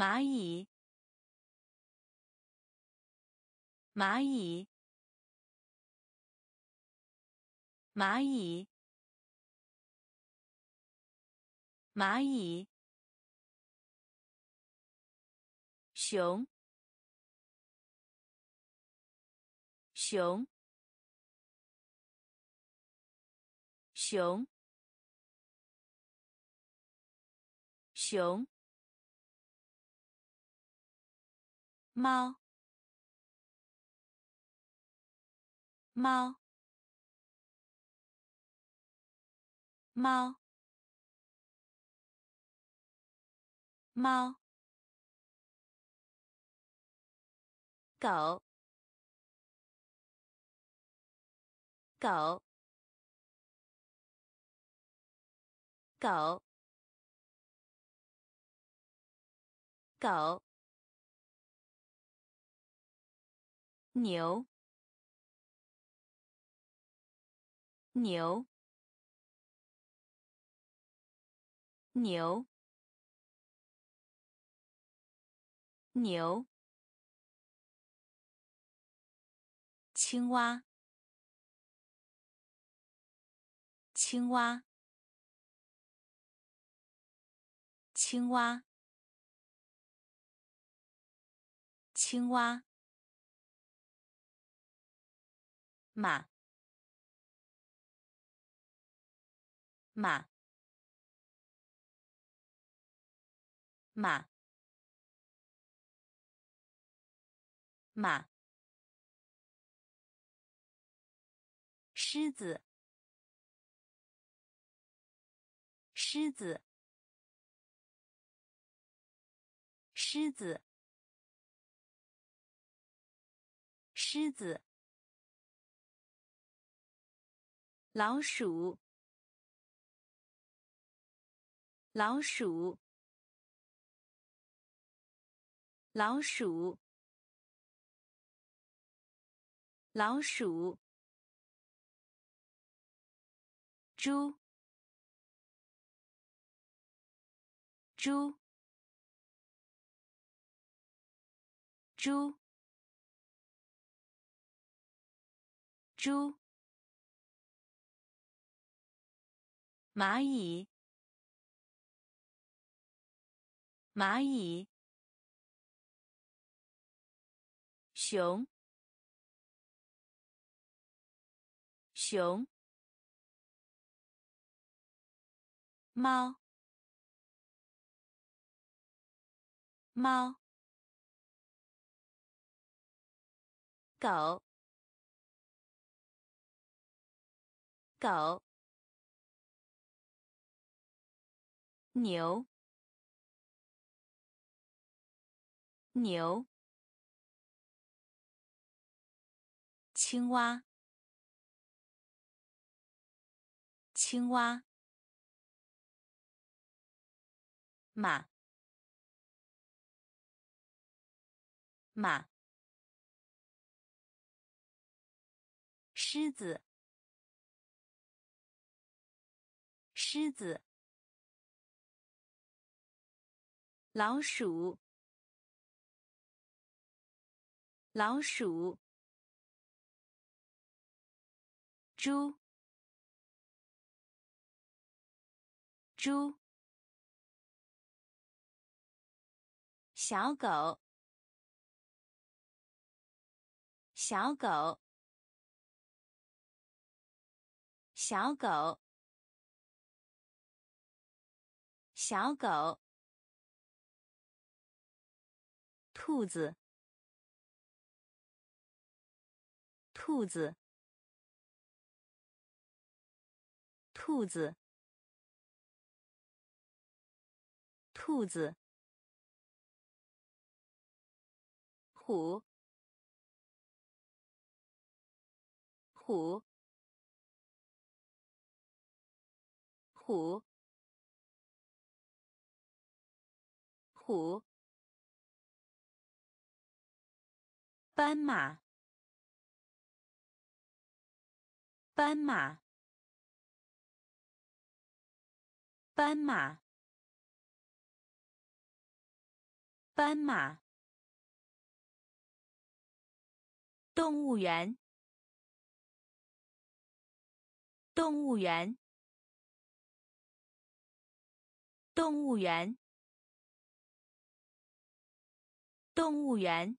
蚂蚁，蚂蚁，蚂蚁，蚂蚁，熊，熊，熊，熊，猫，猫，猫，猫，狗，狗，狗，狗，牛，牛，牛，牛，青蛙，青蛙，青蛙，青蛙，马，马，马，马，狮子，狮子，狮子，狮子，老鼠，老鼠，老鼠，老鼠，猪，猪，猪，猪，蚂蚁，蚂蚁，熊，熊，猫，猫，狗，狗，牛，牛，青蛙，青蛙，马，马，狮子，狮子，老鼠，老鼠，猪，猪，小狗，小狗，小狗，小狗，兔子，兔子，兔子，兔子，虎，虎，虎，虎，斑马，斑马，斑马， 斑马。动物园。动物园。动物园。动物园。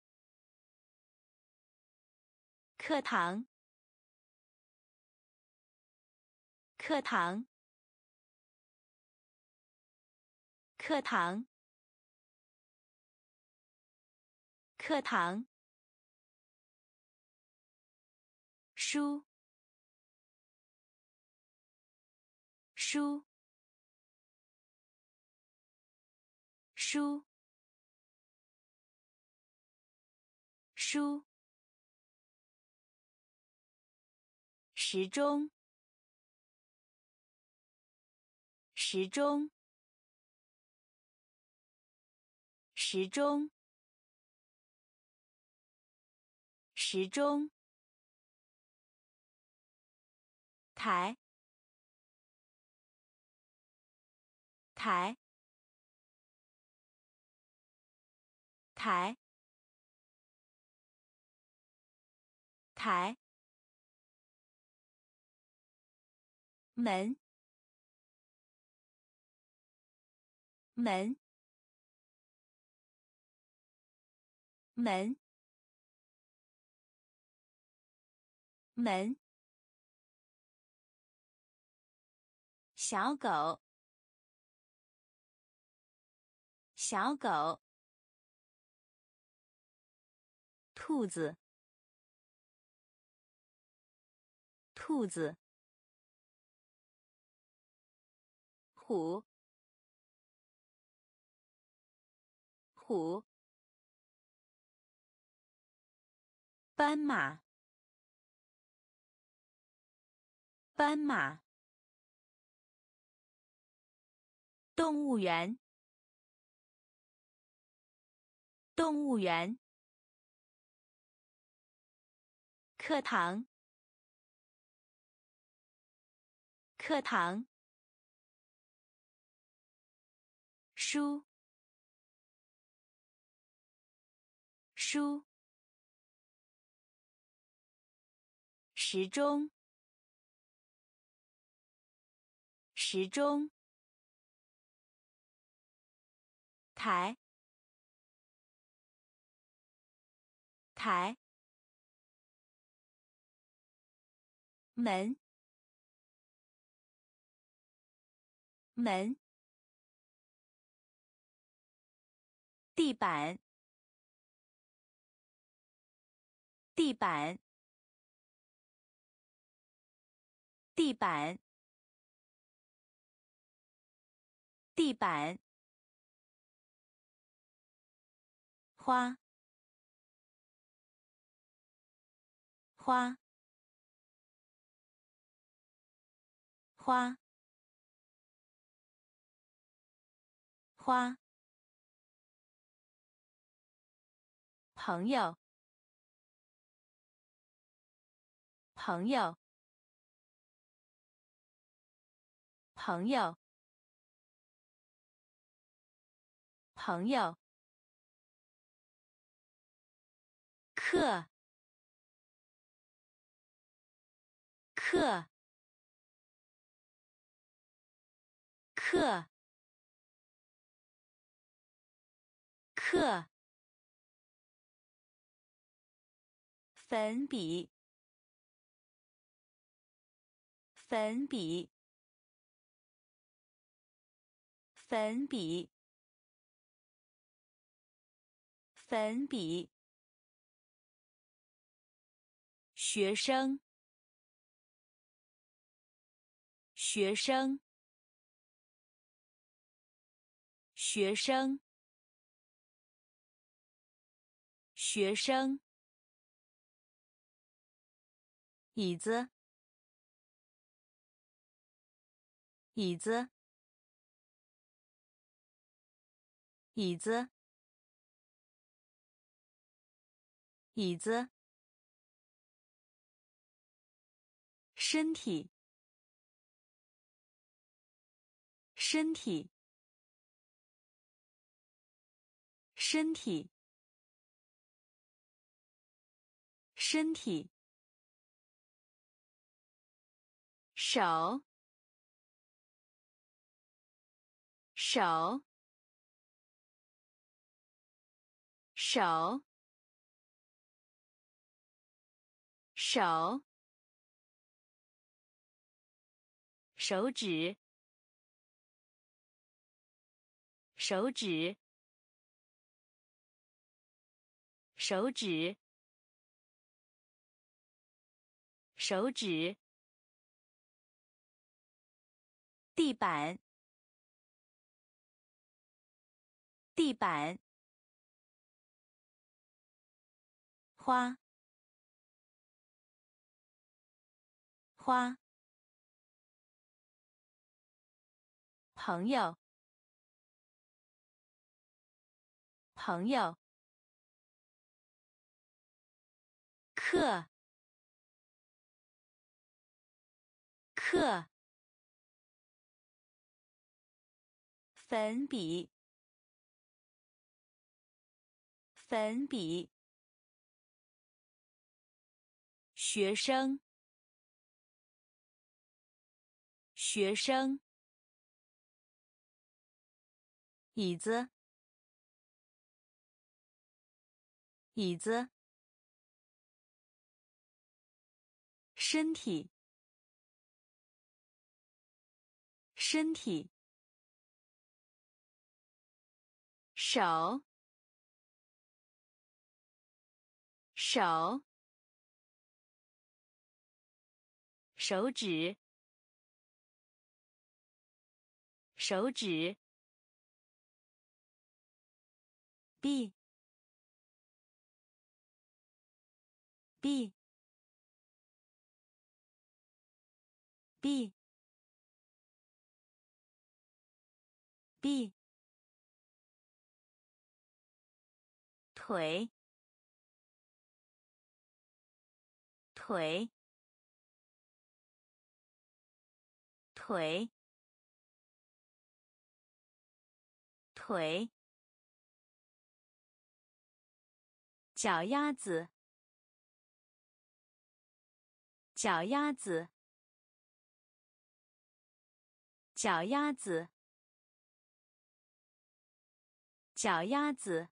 课堂。课堂。课堂。课堂。书。书。书。书。时钟。时钟。时钟。时钟。台。台。台。台。门。门。门。门。小狗。小狗。兔子。兔子。虎。虎。斑马。斑马。动物园。动物园。课堂。课堂。书。书。时钟。时钟。台。台。门。门。地板。地板。地板。地板。花。花。花。花。朋友。朋友。朋友。朋友。课。课。课。课。粉笔。粉笔。粉笔。粉笔。学生。学生。学生。学生。椅子。椅子。椅子。椅子。身体。身体。 身体，身体，手，手，手，手，手指，手指，手指，手指，地板，地板，花，花，朋友，朋友，课，课，粉笔，粉笔，学生，学生，椅子，椅子，身体，身体，手，手，手指，手指，臂，臂，臂，臂，腿，腿，腿，腿，脚丫子，脚丫子，脚丫子，脚丫子，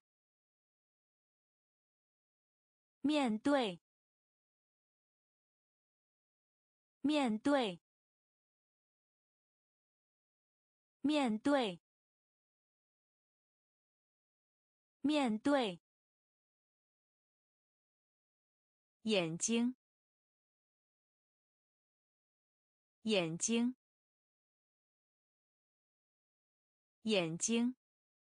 面对，面对，面对，面对，眼睛，眼睛，眼睛，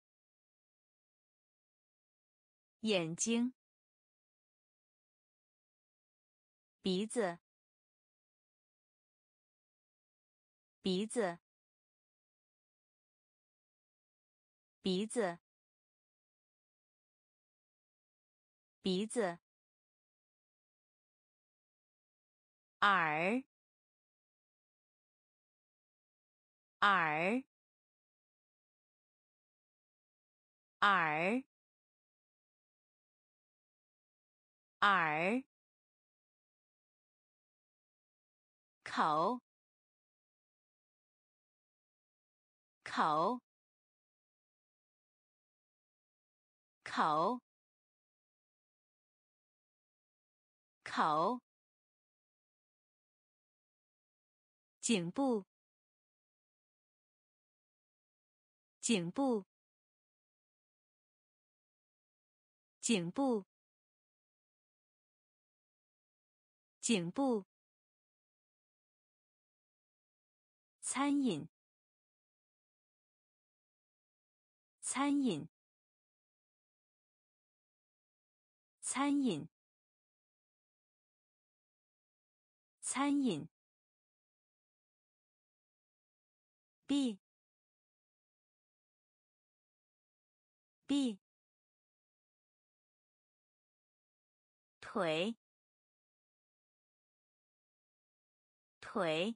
眼睛，鼻子，鼻子，鼻子，鼻子，耳，耳，耳，耳，口，口，口，口，颈部，颈部，颈部，颈部，餐饮，餐饮，餐饮，餐饮，臂，臂，腿，腿，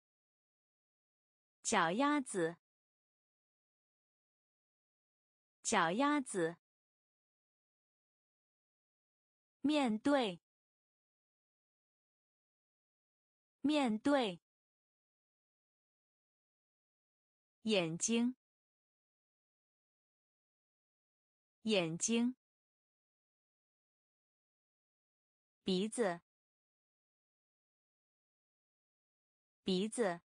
脚丫子， 脚丫子。面对。面对。眼睛。眼睛。鼻子。鼻子。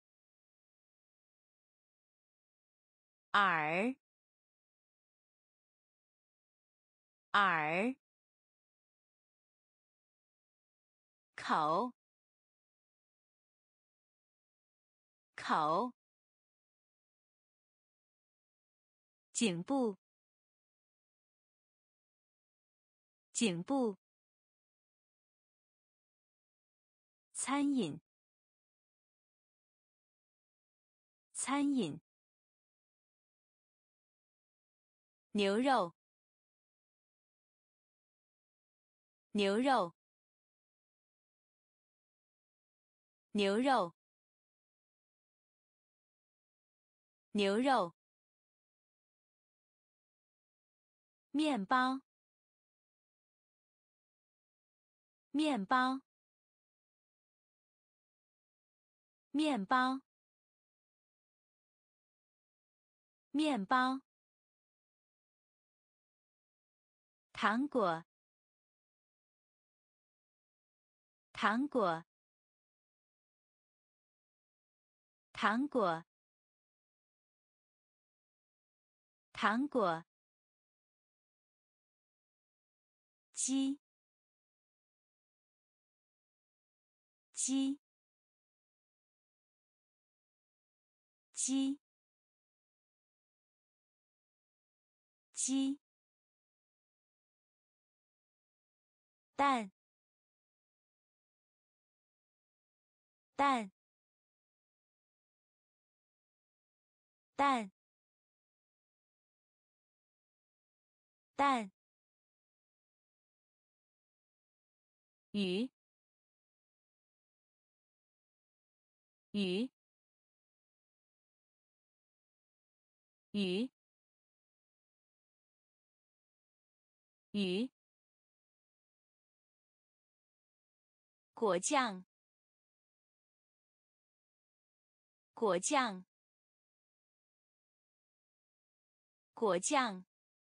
耳。耳。口。口。颈部。颈部。餐饮。餐饮。牛肉。牛肉。牛肉。牛肉。面包。面包。面包。面包。糖果。糖果。糖果。糖果。鸡。鸡。鸡。鸡。蛋。蛋。蛋。蛋。鱼。鱼。鱼。鱼。果酱。果酱。果酱。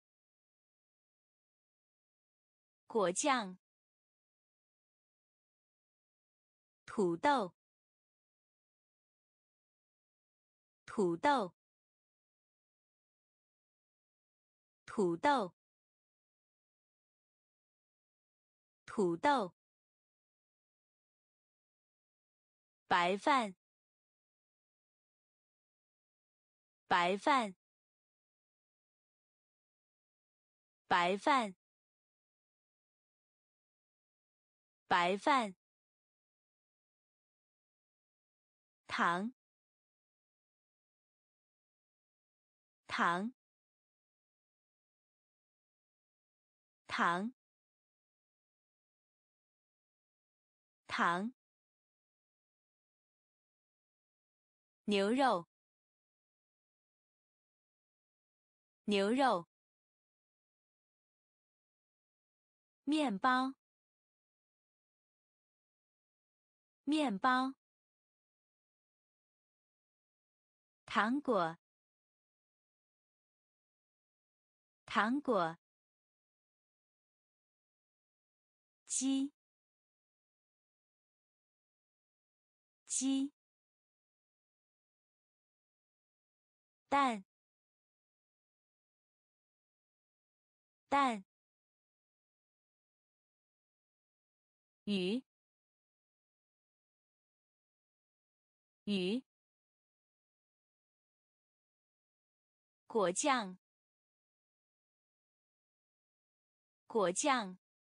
果酱。土豆。土豆。土豆。土豆。白饭。白饭。白饭。白饭。糖。糖。糖。糖。牛肉。牛肉。面包。面包。糖果。糖果。鸡。鸡。蛋。蛋。鱼。鱼。果酱。果酱。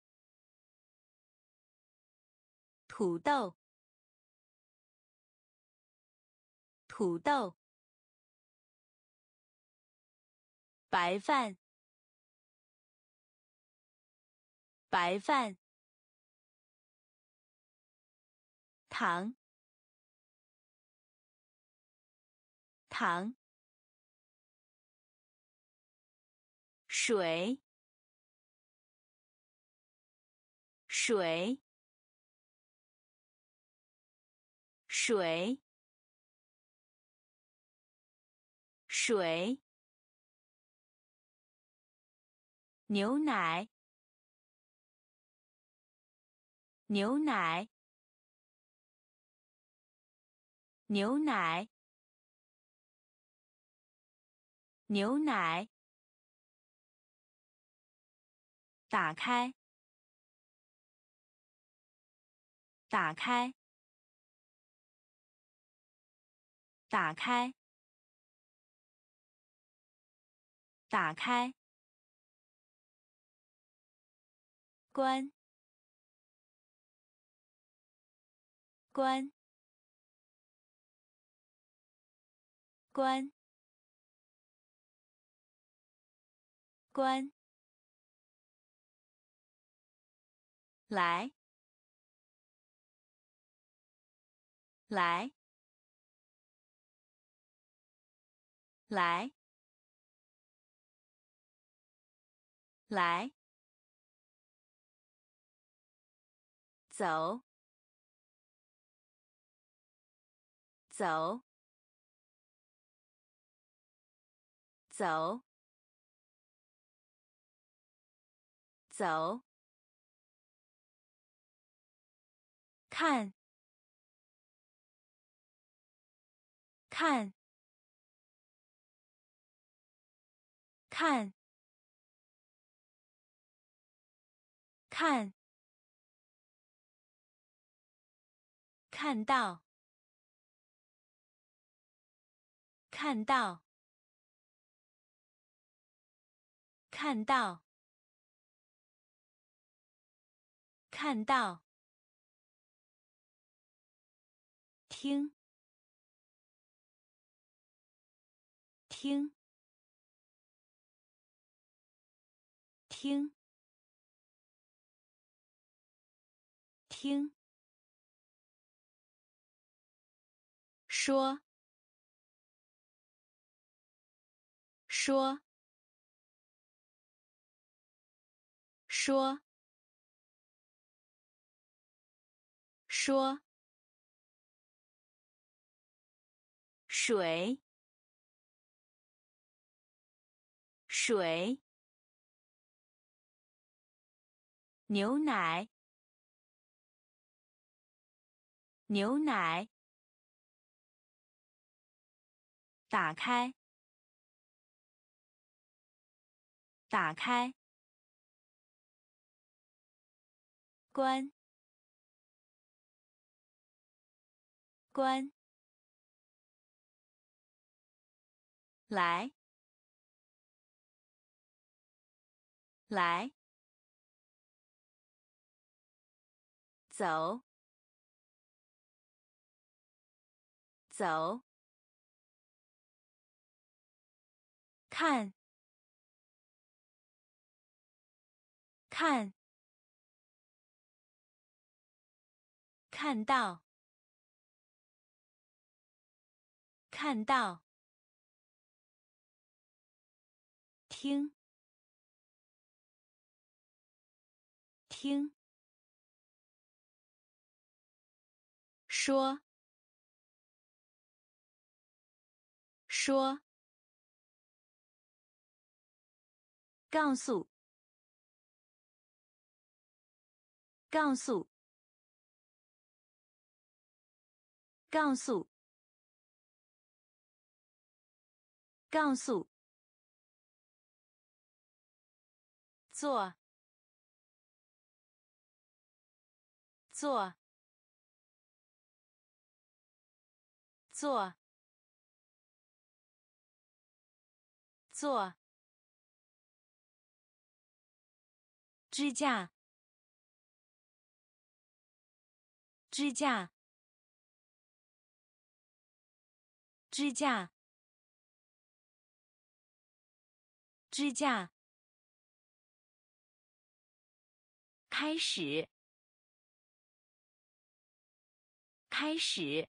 土豆。土豆。白饭。白饭。糖。糖。 水，水，水，水，牛奶，牛奶，牛奶，牛奶，打开，打开，打开，打开，关，关，关，关，来，来，来，来，走，走，走，走，看，看，看，看，看到，看到，看到，看到，听，听，听，听，说，说，说，说，水，水，牛奶，牛奶，打开，打开，关，关，来，来，走，走，看，看，看到，看到，听，听，说，说，告诉，告诉，告诉，告诉，做，做，做，做，支架，支架，支架，支架，开始，开始，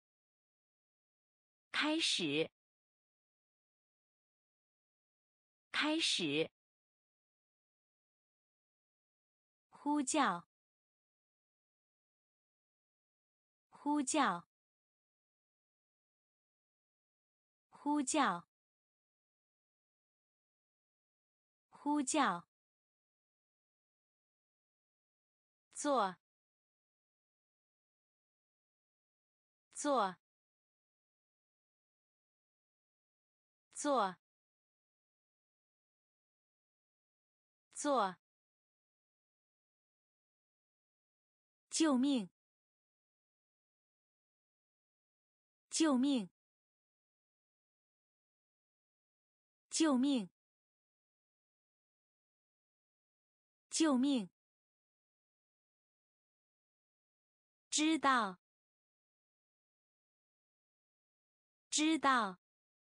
开始， 开始，呼叫，呼叫，呼叫，呼叫，做，做，做，做，救命！救命！救命！救命！知道，知道，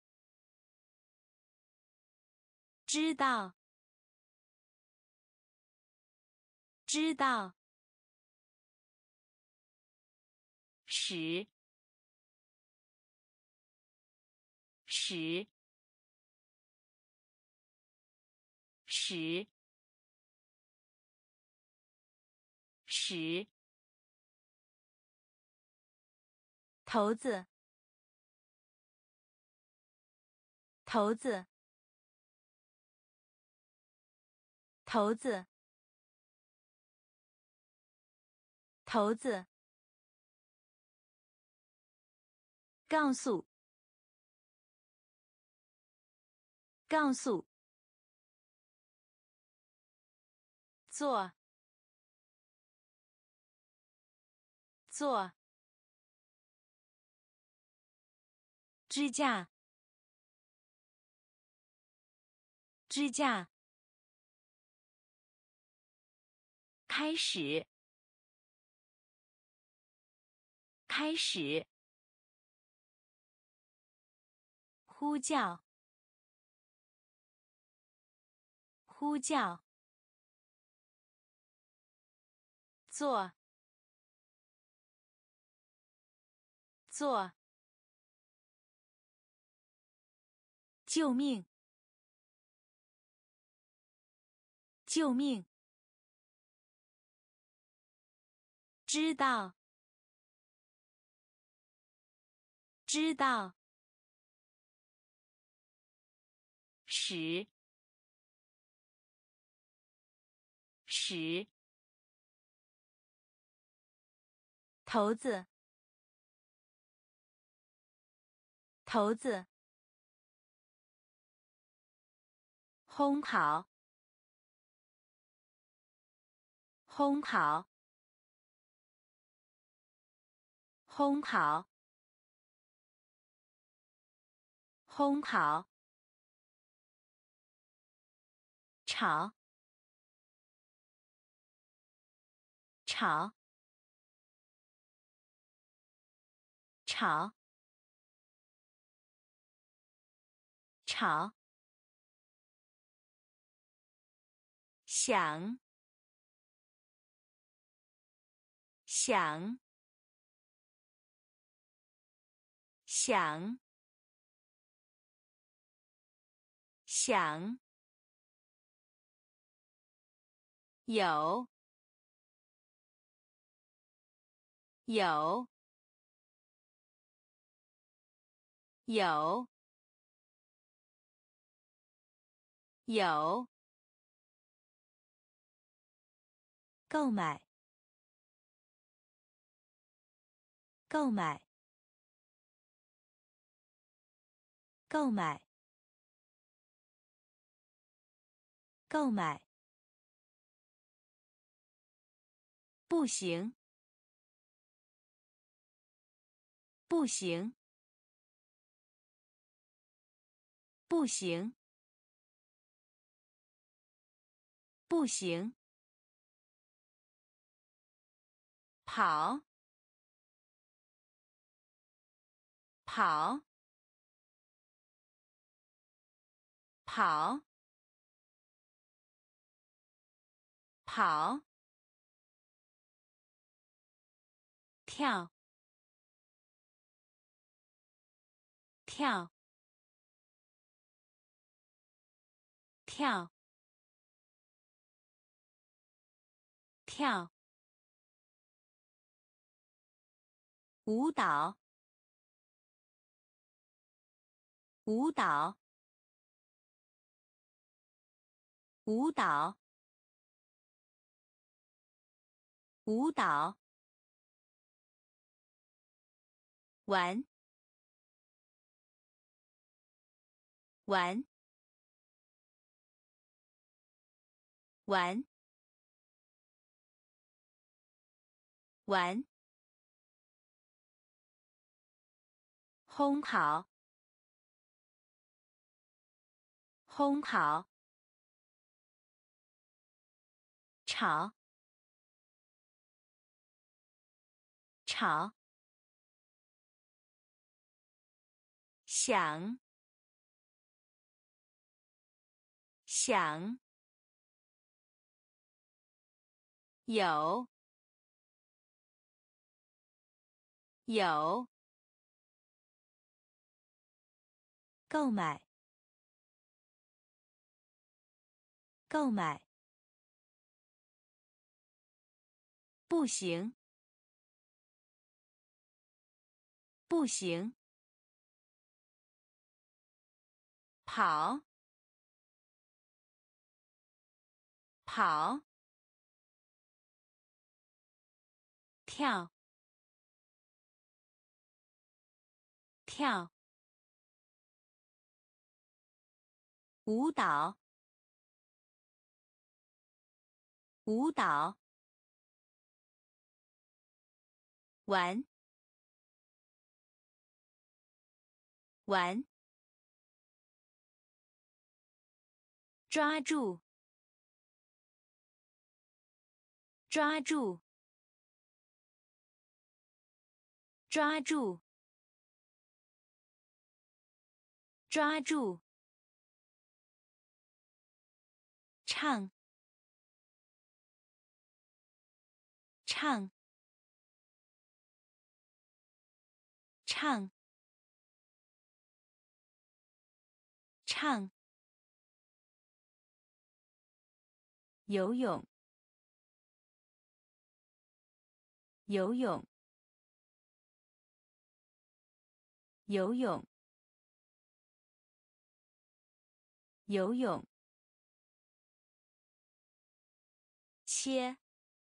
知道，知道。使，使，使，使。头子，头子，头子，头子。告诉，告诉。做，做。支架，支架。开始，开始。呼叫，呼叫。做，做。救命！救命！知道，知道。使，使。头子，头子。烘烤，烘烤，烘烤，烘烤。炒，炒，炒，炒。想，想，想，想。有，有，有，有。购买，购买，购买，购买。不行，不行，不行，不行。跑，跑，跑，跑。跳，跳， 跳，跳，舞蹈，舞蹈，舞蹈，舞蹈，玩，玩，玩，玩，烘烤，烘烤，炒，炒，想，想，有，有，购买，购买，步行，步行，跑，跑，跳，跳，舞蹈，舞蹈，玩，玩，抓住，抓住，抓住，抓住，唱，唱，唱，唱，游泳，游泳，游泳，游泳，切，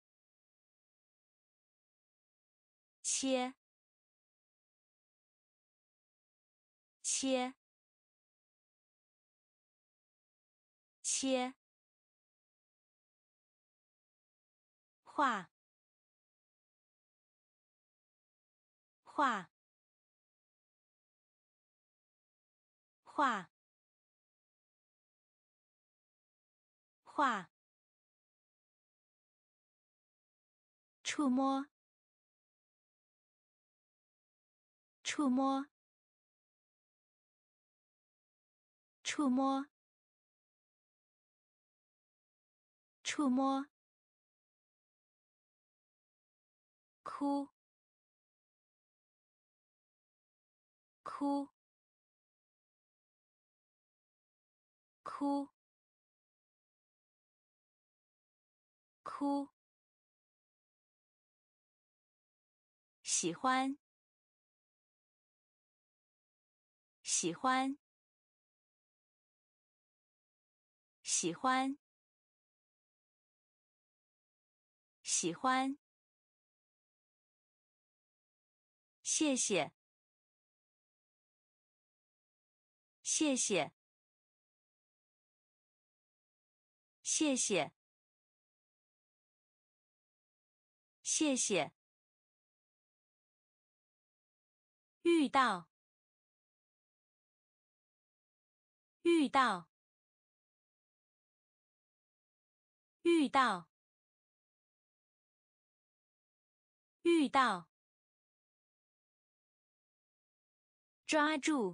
切，切，切，画，画，画，画，触摸，触摸，触摸，触摸，哭，哭，哭，哭，喜欢，喜欢，喜欢，喜欢，谢谢，谢谢，谢谢，谢谢，遇到，遇到，遇到，遇到，抓住，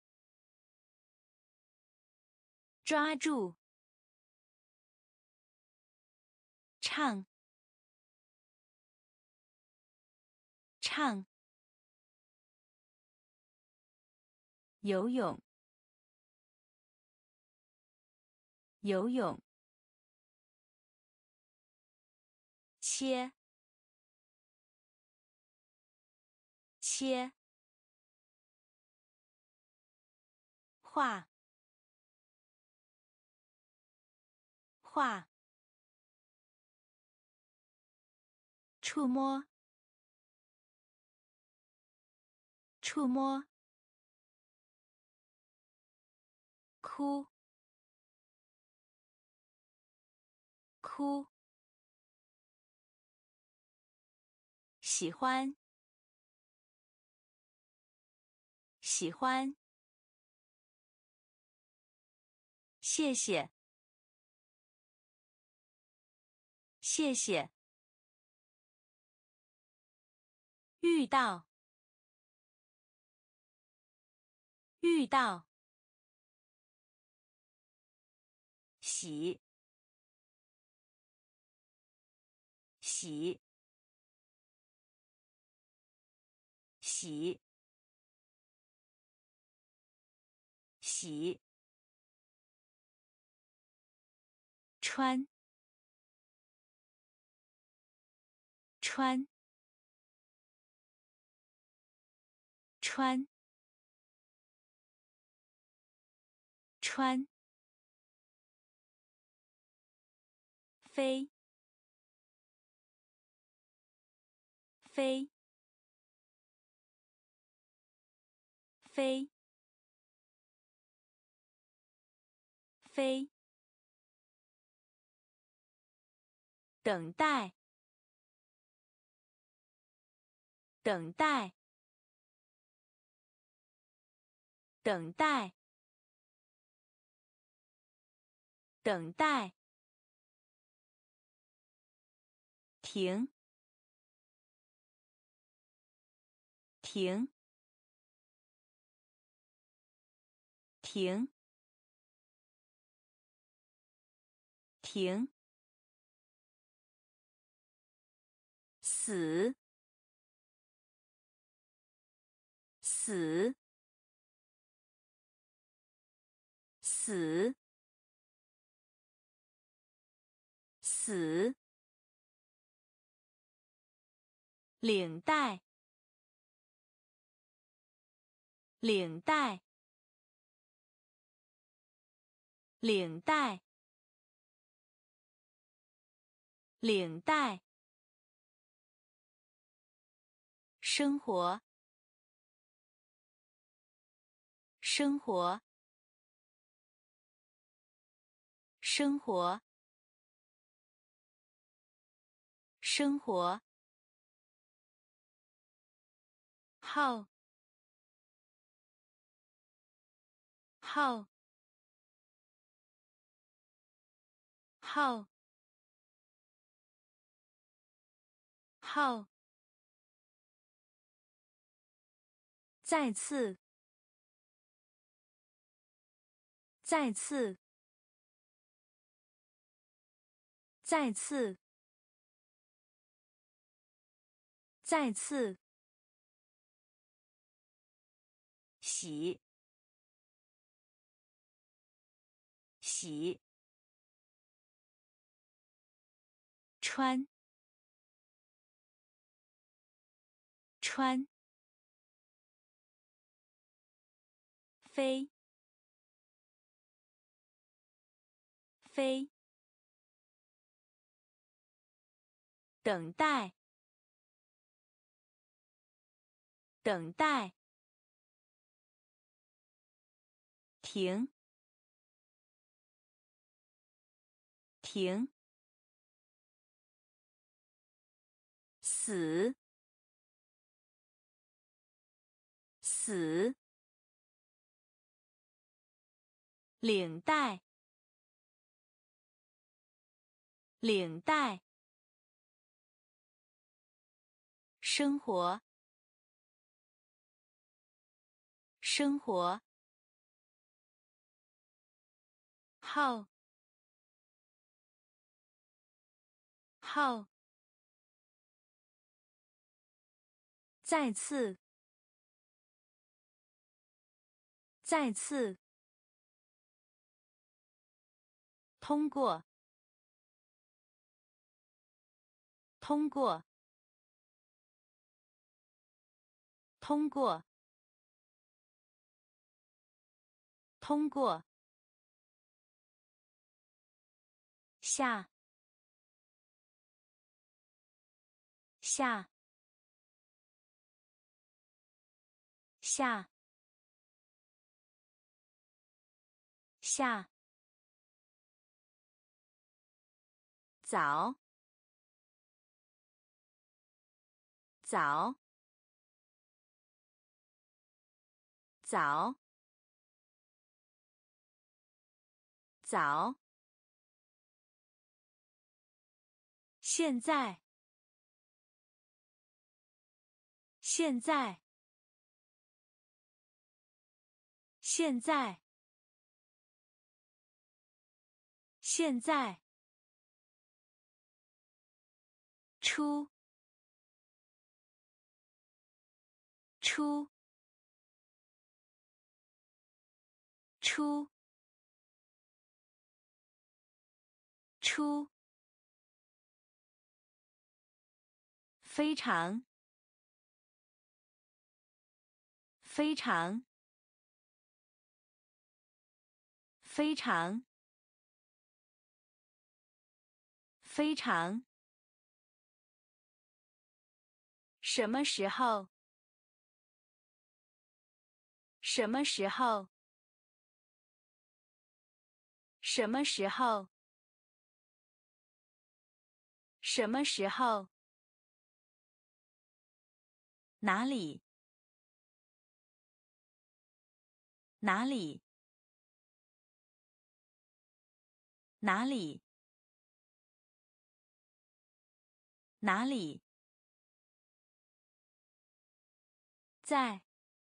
抓住，唱，唱，游泳， 游泳，切，切，画，画，触摸，触摸，哭，哭，喜欢，喜欢，谢谢，谢谢，遇到，遇到，洗，洗，洗，洗，穿，穿，穿，穿，飞，飞，飞，飞，等待，等待，等待，等待，停，停，停，停，死，死，死，死，领带，领带，领带，领带，生活，生活，生活，生活，号，号，号，号，再次，再次，再次，再次，洗，洗，穿，穿，飞，飞，等待，等待，停，停，死，死，领带，领带，生活，生活，号，号，再次，再次， 通过，通过，通过，通过，下，下，下，下，早，早，早，早，现在，现在，现在，现在，出，出，出，出，非常，非常，非常，非常，什么时候？什么时候？什么时候？什么时候？哪里？哪里？哪里？哪里？在，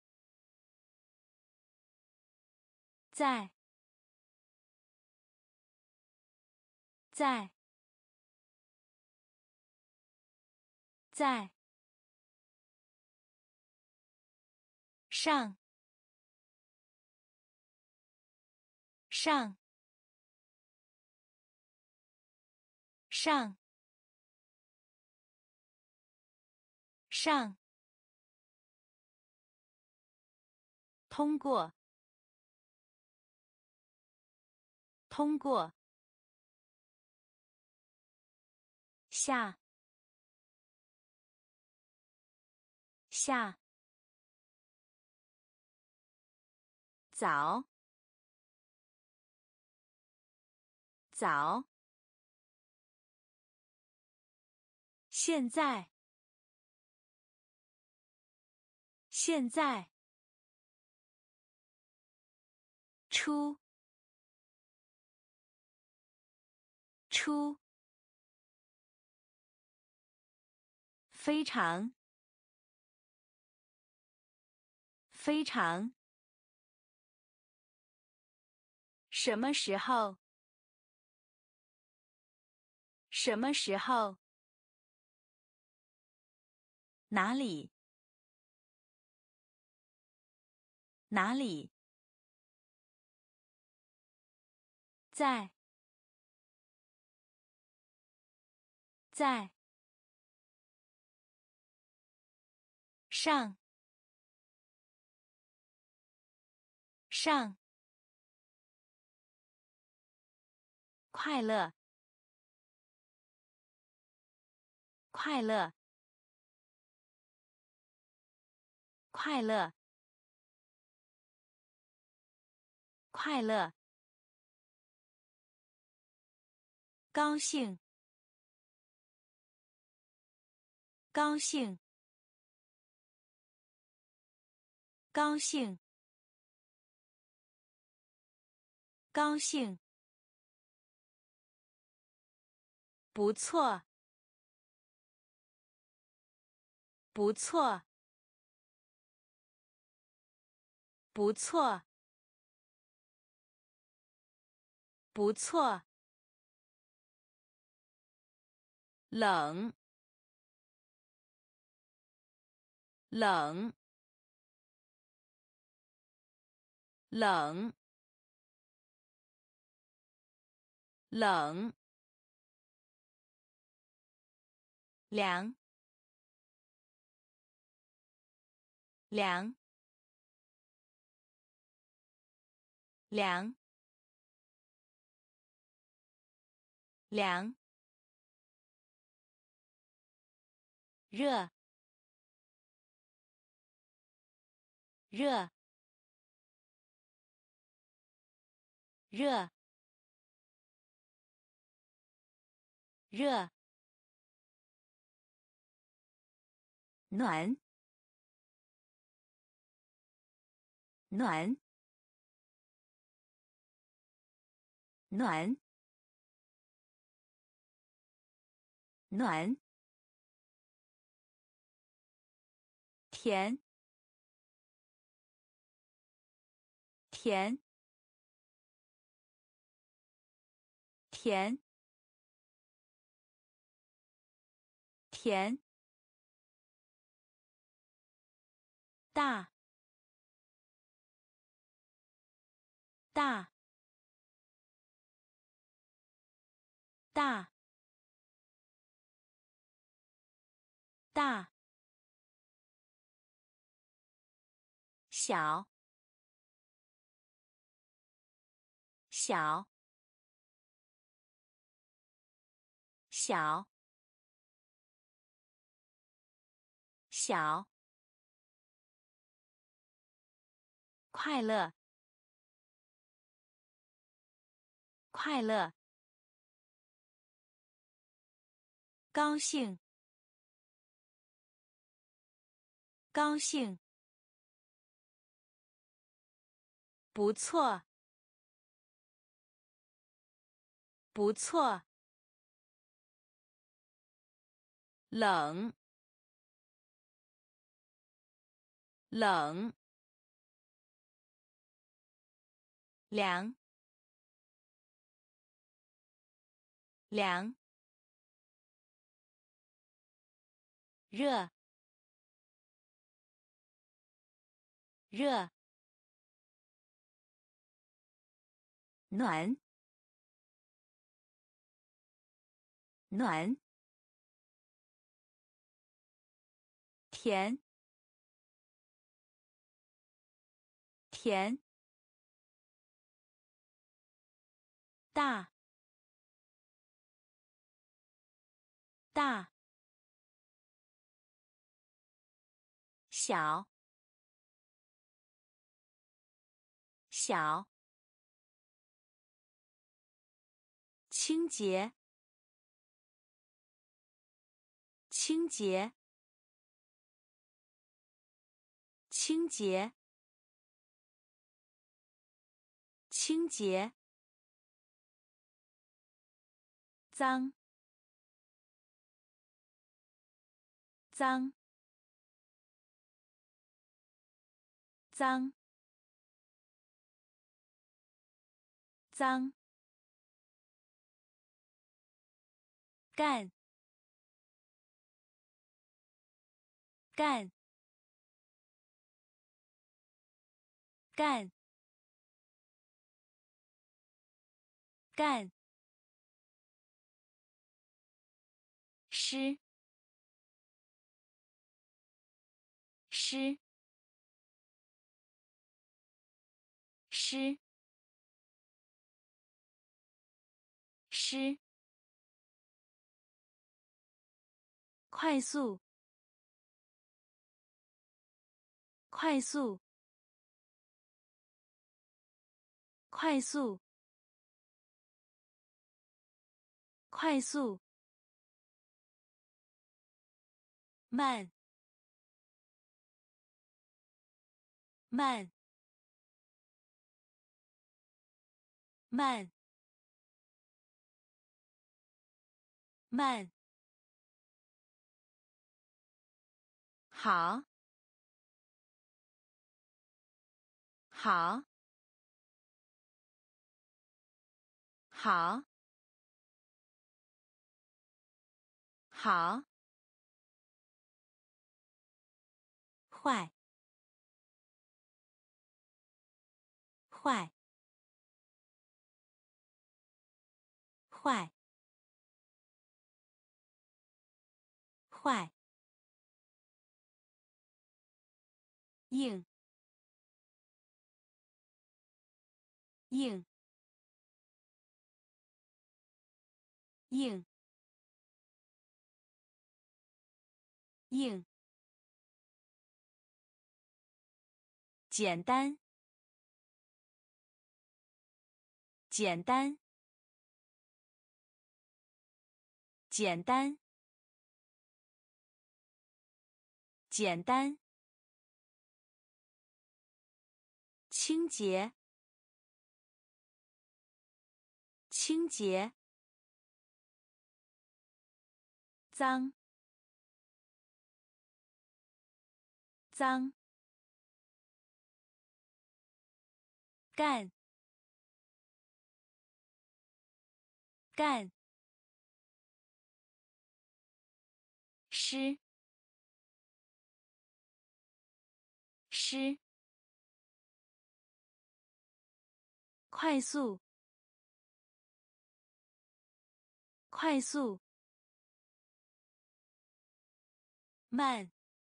在，在，在，上，上，上，上，通过，通过，下，下，早，早，现在，现在，出，出，非常，非常，什么时候？什么时候？哪里？哪里？在，在，上，上，快乐，快乐，快乐，快乐，高兴，高兴，高兴，高兴，不错，不错，不错，不错，冷，冷，冷， 冷，凉，凉，凉，凉，热，热，热，热，暖，暖，暖，暖，甜，甜，甜，甜，大，大，大，大，小，小，小，小，快乐，快乐，高兴，高兴，不错，不错，冷，冷，凉，凉，热，热，暖，暖，甜，甜，大，大，小，小，清洁，清洁，清洁，清洁，脏，脏，脏，脏，干，干，干，干，湿，湿，湿，湿，快速，快速，快速，快速，慢，慢，慢，慢，好，好，好，好，坏，坏， 坏，坏，硬，硬，硬，硬，简单，简单，简单，简单，清洁，清洁，脏，脏，干，干，湿，湿，快速，快速，慢，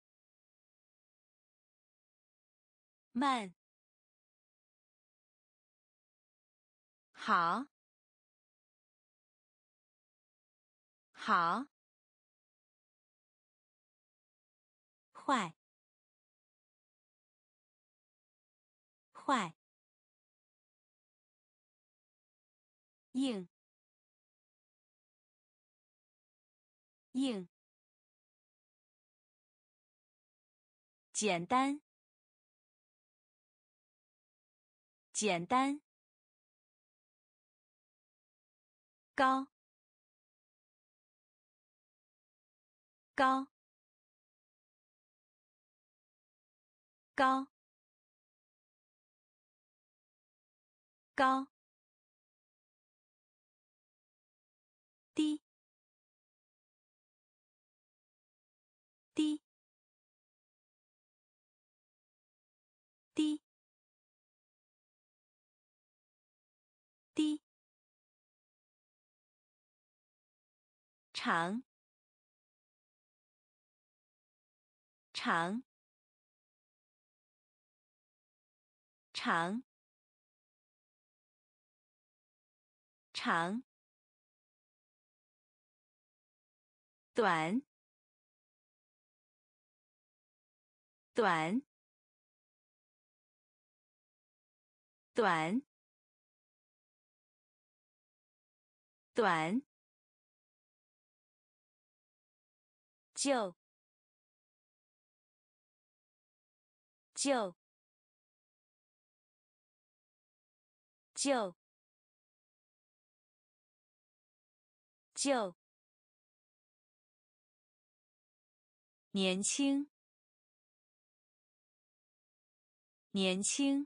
慢，好，好，坏，坏，硬，硬，简单，简单，高，高，高，高，低，低，低，低，长，长，长，长，短，短，短，短，就，就，就，就，年轻，年轻，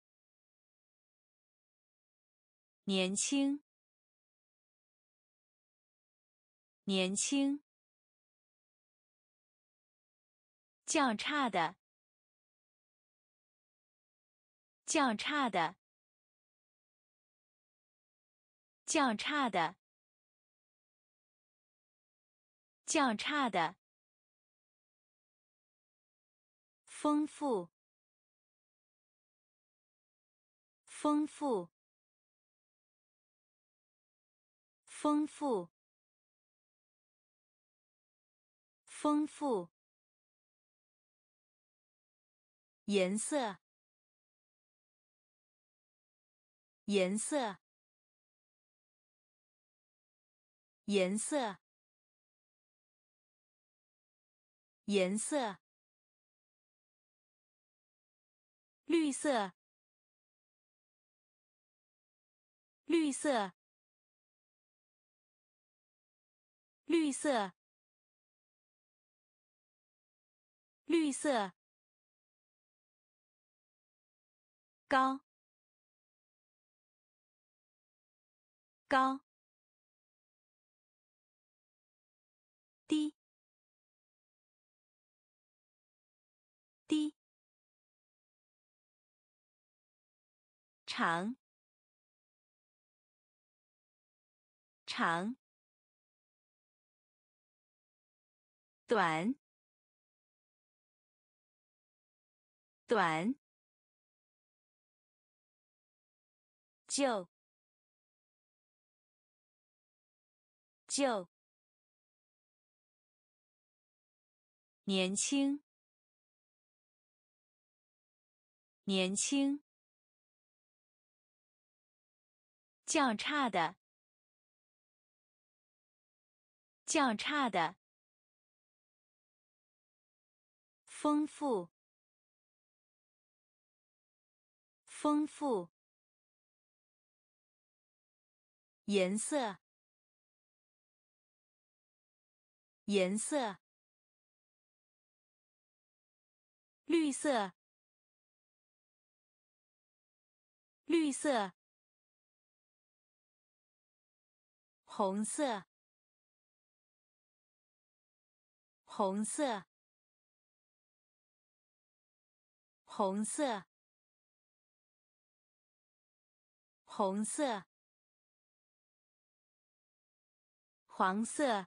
年轻，年轻，较差的，较差的，较差的，较差的，丰富，丰富，丰富，丰富，颜色，颜色，颜色，颜色，绿色，绿色，绿色，绿色，高，高，低，低，长， 长短短就就年轻年轻较差的较差的丰富丰富颜色颜色绿色绿色红色红色红色红色黄色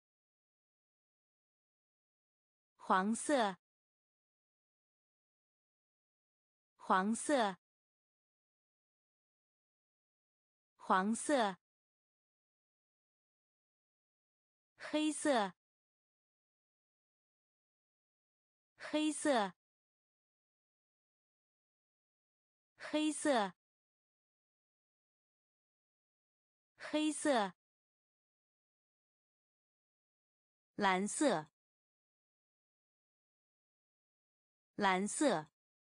黄色黄色黄色黑色黑色黑色黑色蓝色蓝色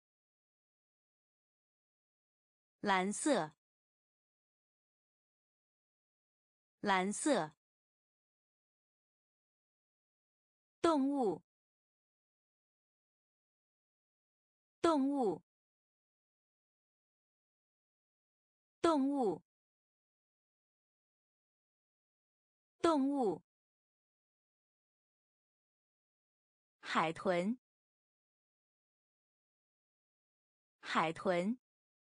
蓝色蓝色动物动物动物动物海豚海豚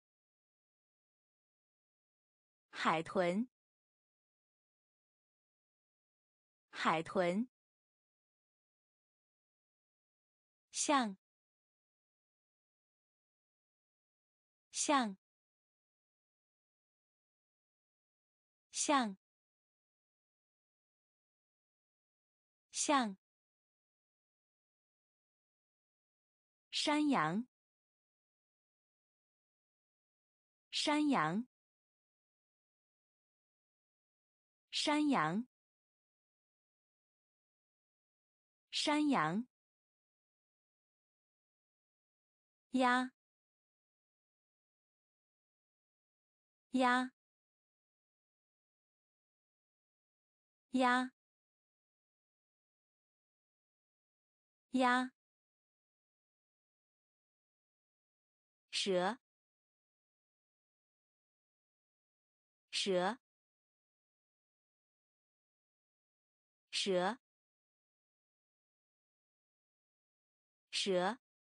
海豚海豚像像像像山羊山羊山羊山羊鸭鸭鸭鸭蛇蛇蛇蛇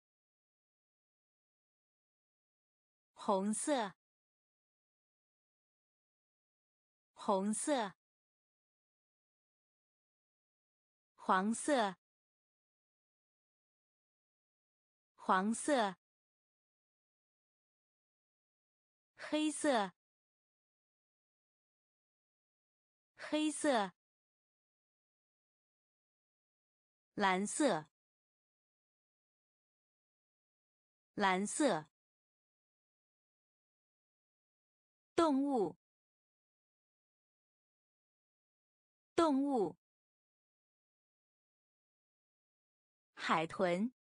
红色红色黄色黄色黑色黑色蓝色蓝色动物动物海豚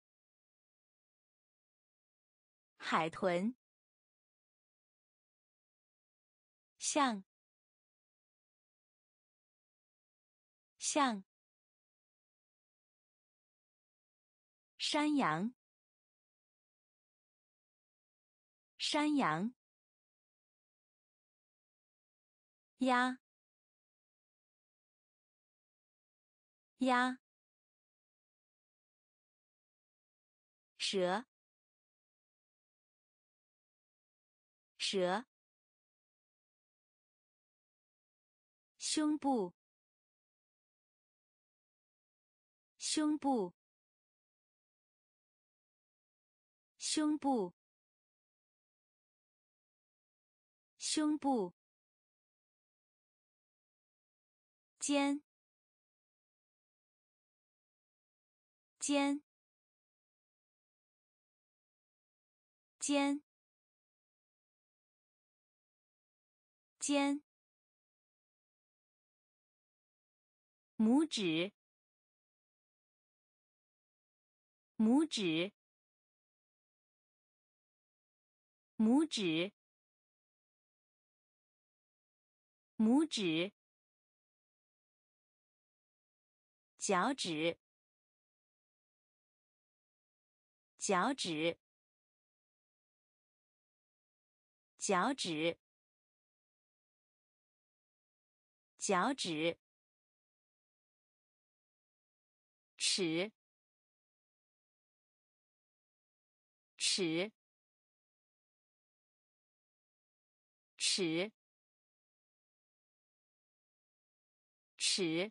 海豚像像山羊山羊鸭鸭蛇蛇胸部，胸部，胸部，胸部，肩，肩，肩，肩，拇指，拇指，拇指，拇指，脚趾，脚趾，脚趾，脚趾，尺，尺，尺，尺，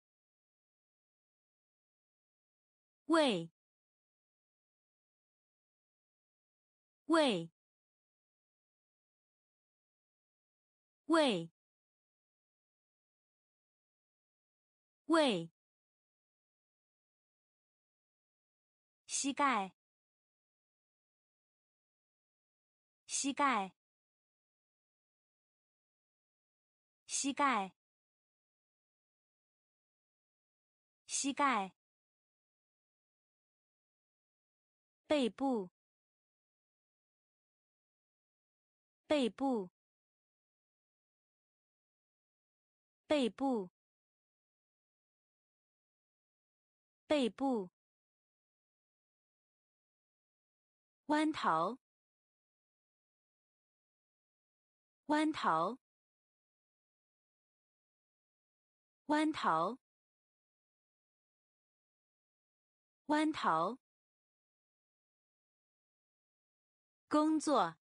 胃，胃，胃，胃，膝盖，膝盖，膝盖，膝盖，背部，背部，背部，背部，弯头，弯头，弯头，弯头，工作，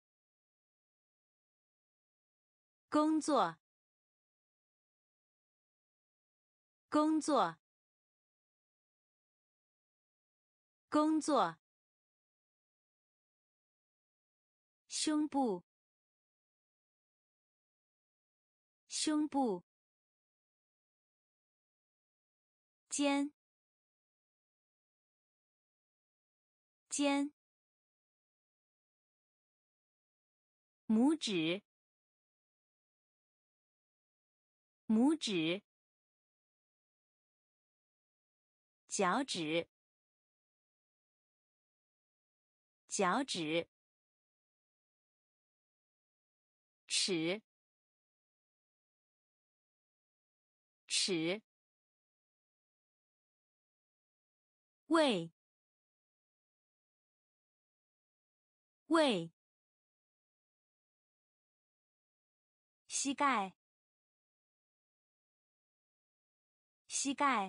工作，工作，工作，胸部，胸部，肩，肩，拇指，拇指，脚趾，脚趾，尺，尺，胃，胃，膝盖，膝盖，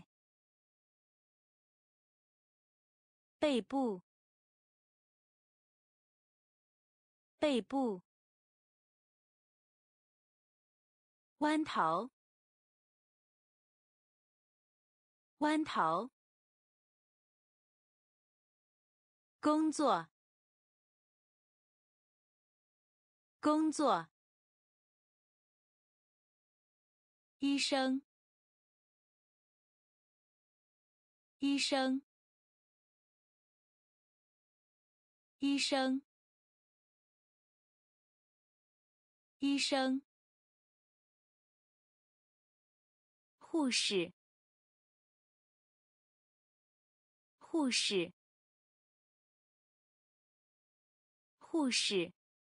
背部，背部，弯头，弯头，工作，工作，医生，医生，医生，医生，护士，护士，护士，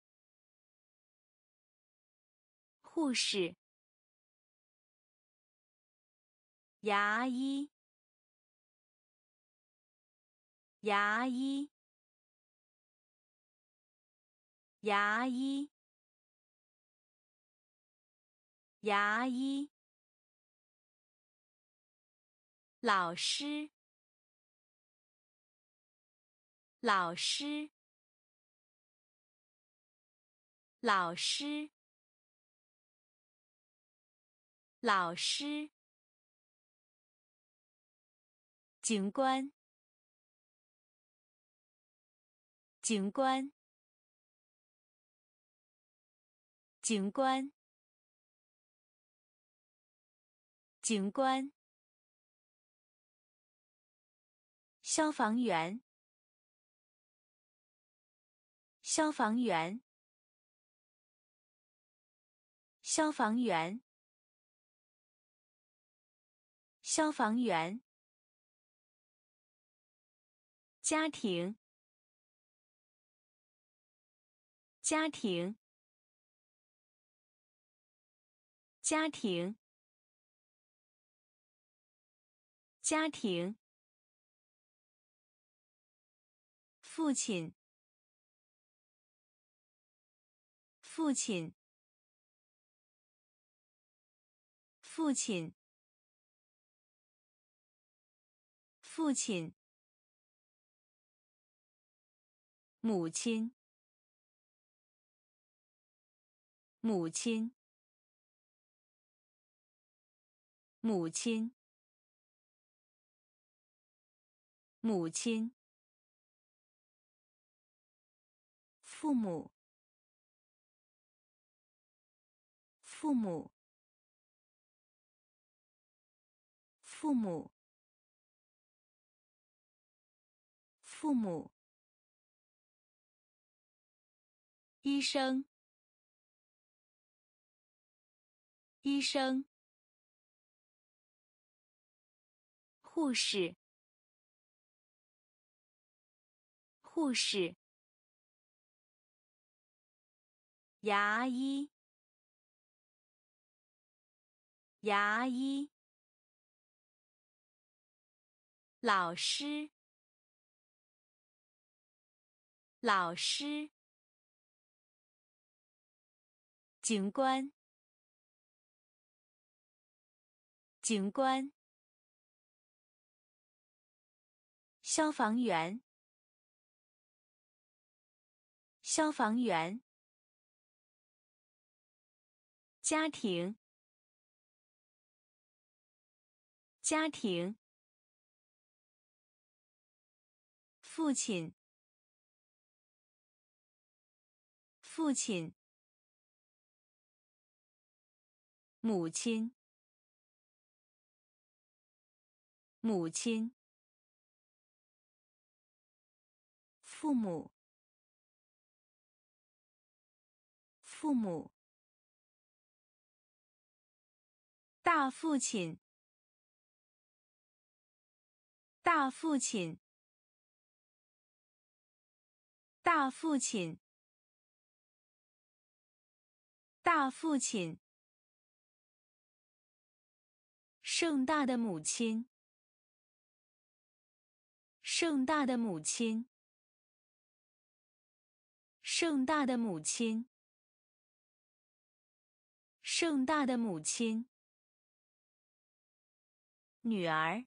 护士，牙医，牙医，牙医，牙医，老师，老师，老师， 老师，警官，警官，警官，警官，消防员，消防员，消防员，消防员，家庭，家庭，家庭，家庭，父亲，父亲，父亲，父亲，母亲，母亲，母亲，母亲，父母，父母，父母，父母，医生，医生，护士，护士，牙医，牙医，老师，老师，警官，警官，消防员，消防员，家庭，家庭，父亲，父亲，母亲，母亲，父母，父母，大父亲，大父亲，大父亲，大父亲，盛大的母亲，盛大的母亲，盛大的母亲，盛大的母亲，女儿，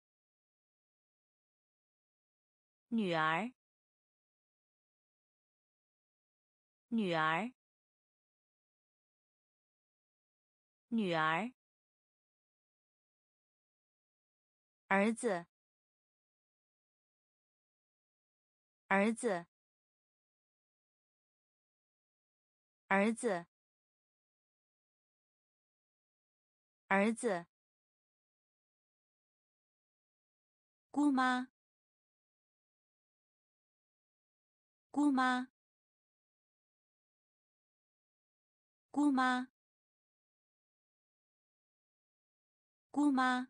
女儿，女儿，女儿，儿子，儿子，儿子，儿子，姑妈，姑妈，姑妈，姑妈，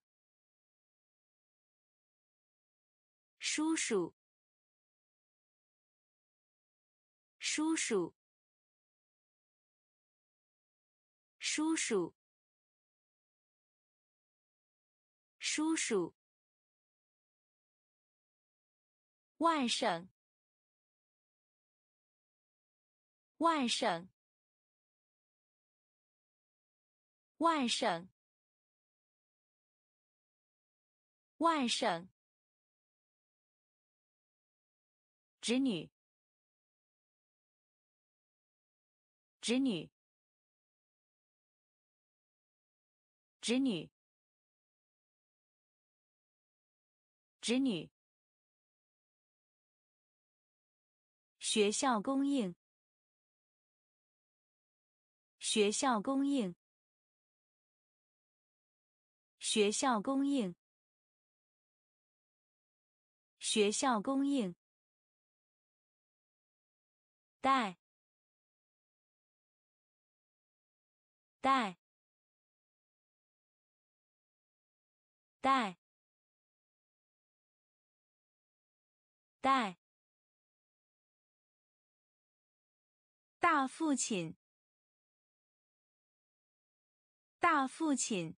叔叔，叔叔，叔叔，叔叔，外甥，外甥，外甥，外甥，侄女，侄女， 侄女，侄女。学校供应，学校供应，学校供应，学校供应。带，带，带，带。大父亲，大父亲。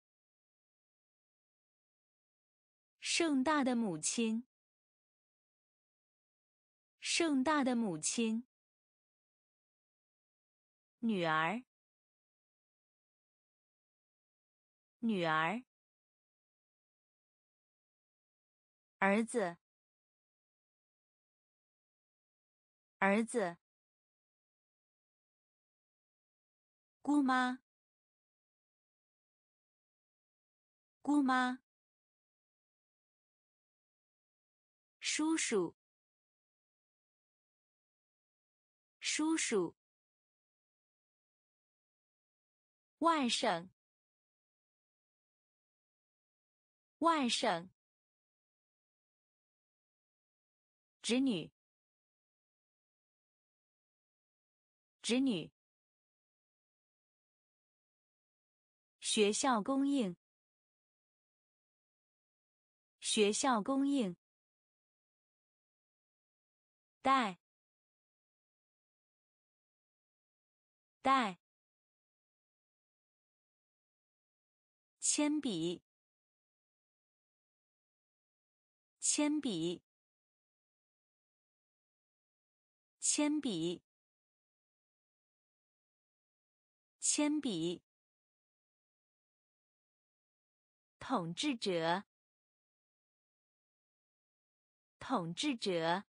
盛大的母亲，盛大的母亲。女儿，女儿。儿子，儿子。姑妈，姑妈。叔叔，叔叔。外甥，外甥。侄女，侄女。学校供应，学校供应。带，带。铅笔，铅笔，铅笔，铅笔。统治者，统治者，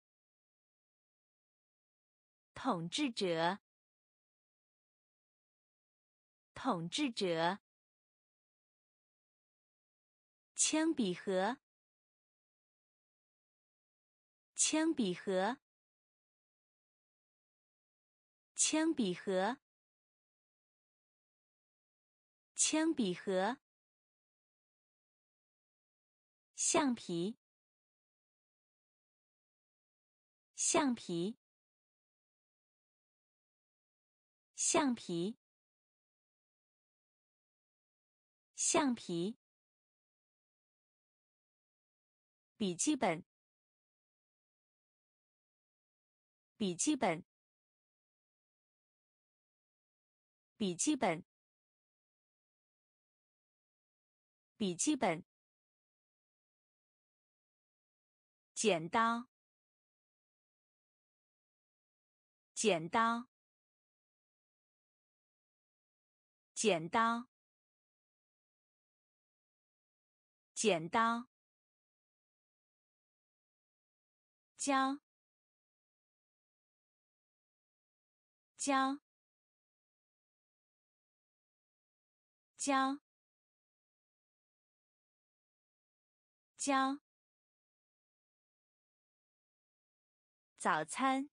统治者，统治者。铅笔盒，铅笔盒，铅笔盒，铅笔盒。橡皮，橡皮，橡皮，橡皮。笔记本，笔记本，笔记本，笔记本。剪刀，剪刀，剪刀，剪刀。胶，胶，胶，胶。早餐，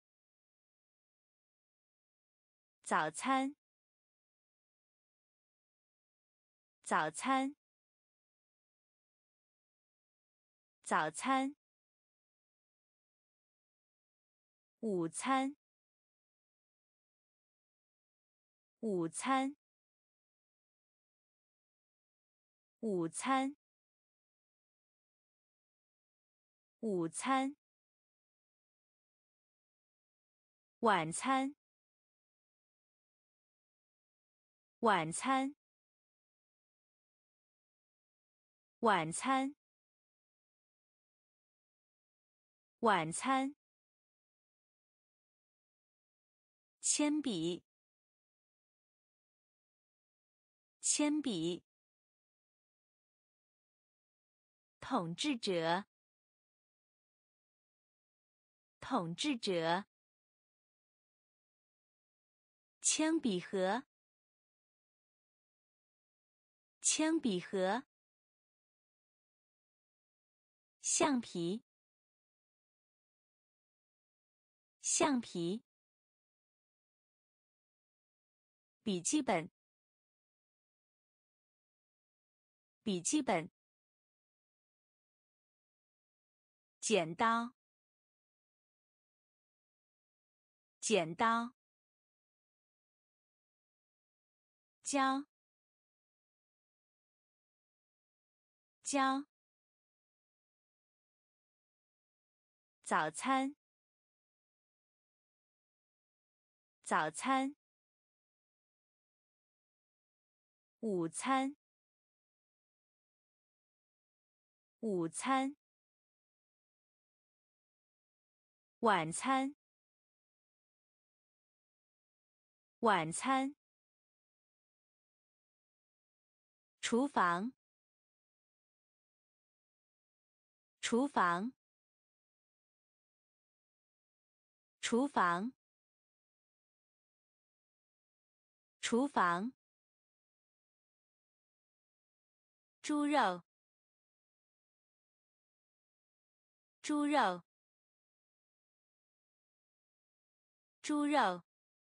早餐，早餐，早餐。午餐，午餐，午餐，午餐。晚餐，晚餐，晚餐，晚餐。铅笔，铅笔。统治者，统治者。铅笔盒， 铅笔盒，橡皮，橡皮，笔记本，笔记本，剪刀，剪刀，胶，胶，早餐，早餐，午餐，午餐，晚餐，晚餐，厨房，厨房，厨房，厨房，猪肉，猪肉，猪肉，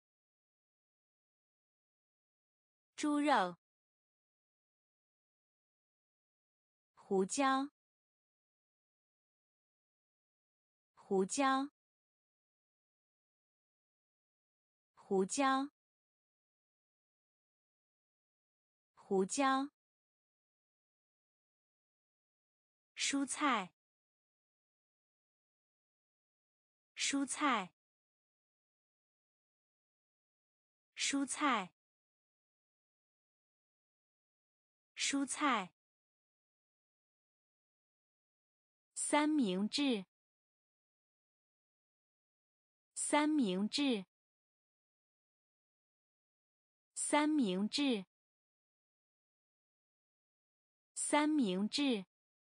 猪肉，胡椒，胡椒，胡椒，胡椒，蔬菜，蔬菜，蔬菜，蔬菜，三明治，三明治，三明治，三明治，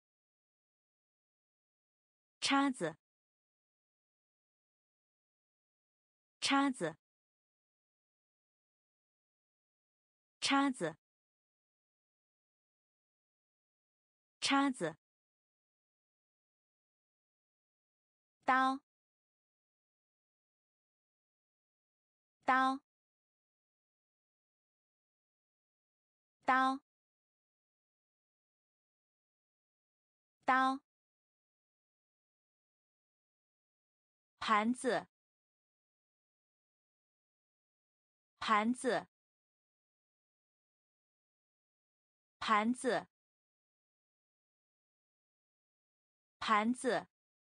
叉子，叉子，叉子，叉子，刀，刀，刀，刀，盘子，盘子，盘子，盘子，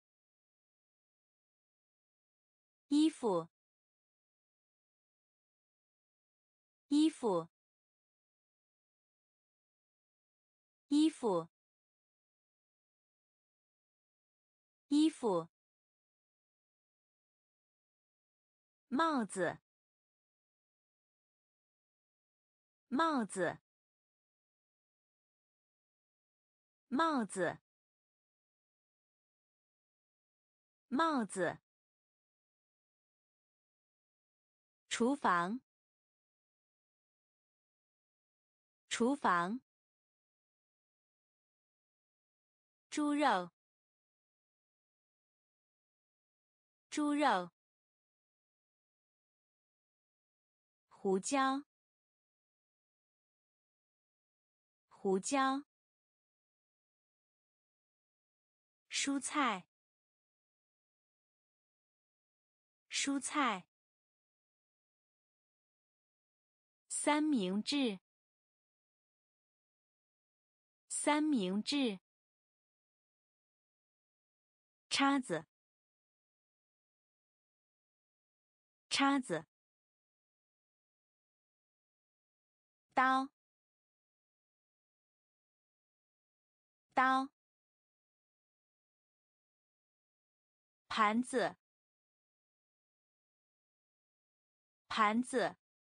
衣服，衣服，衣服，衣服，帽子，帽子，帽子，帽子，厨房，厨房，猪肉，猪肉，胡椒，胡椒，蔬菜，蔬菜，三明治，三明治，叉子，叉子，刀，刀，盘子，盘子，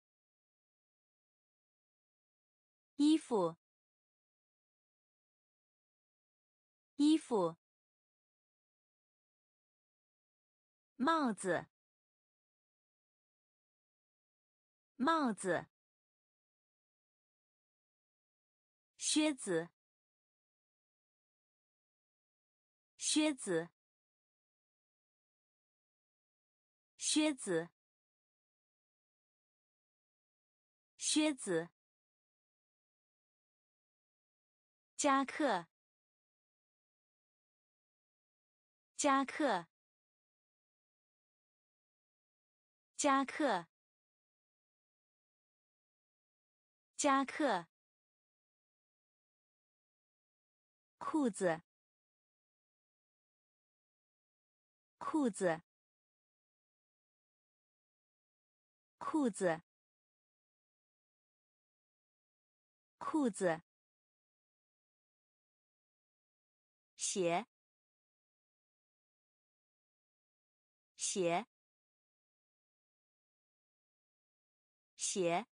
衣服，衣服，帽子，帽子， 靴子，靴子，靴子，靴子。夹克，夹克，夹克，夹克。裤子，裤子，裤子，裤子。鞋，鞋，鞋，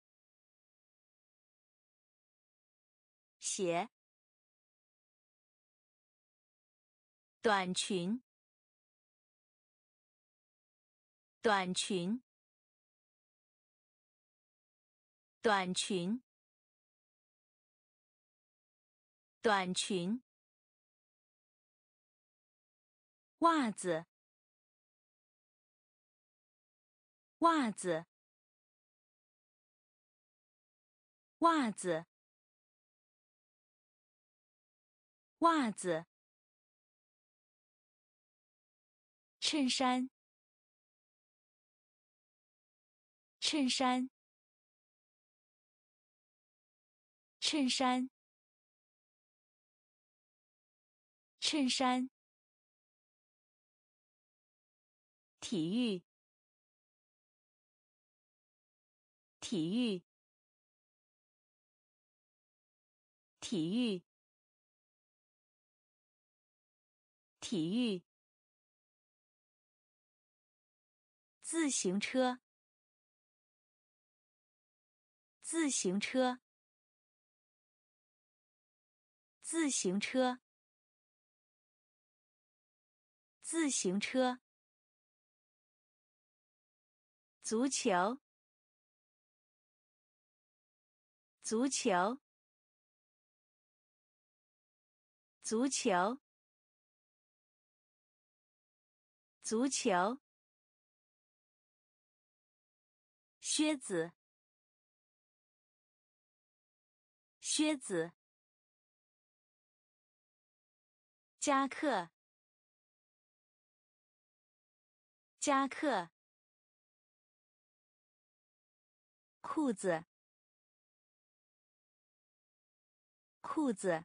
鞋。短裙，短裙，短裙，短裙。袜子，袜子，袜子，袜子。衬衫，衬衫，衬衫，衬衫。体育，体育，体育，体育。自行车，自行车，自行车，自行车。足球，足球，足球，足球。靴子，靴子。夹克，夹克。裤子，裤子。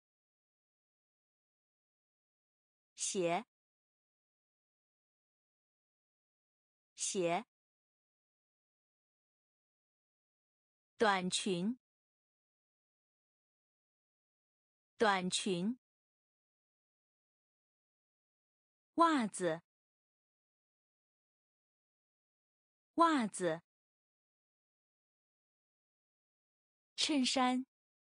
鞋，鞋。短裙，短裙。袜子，袜子。衬衫，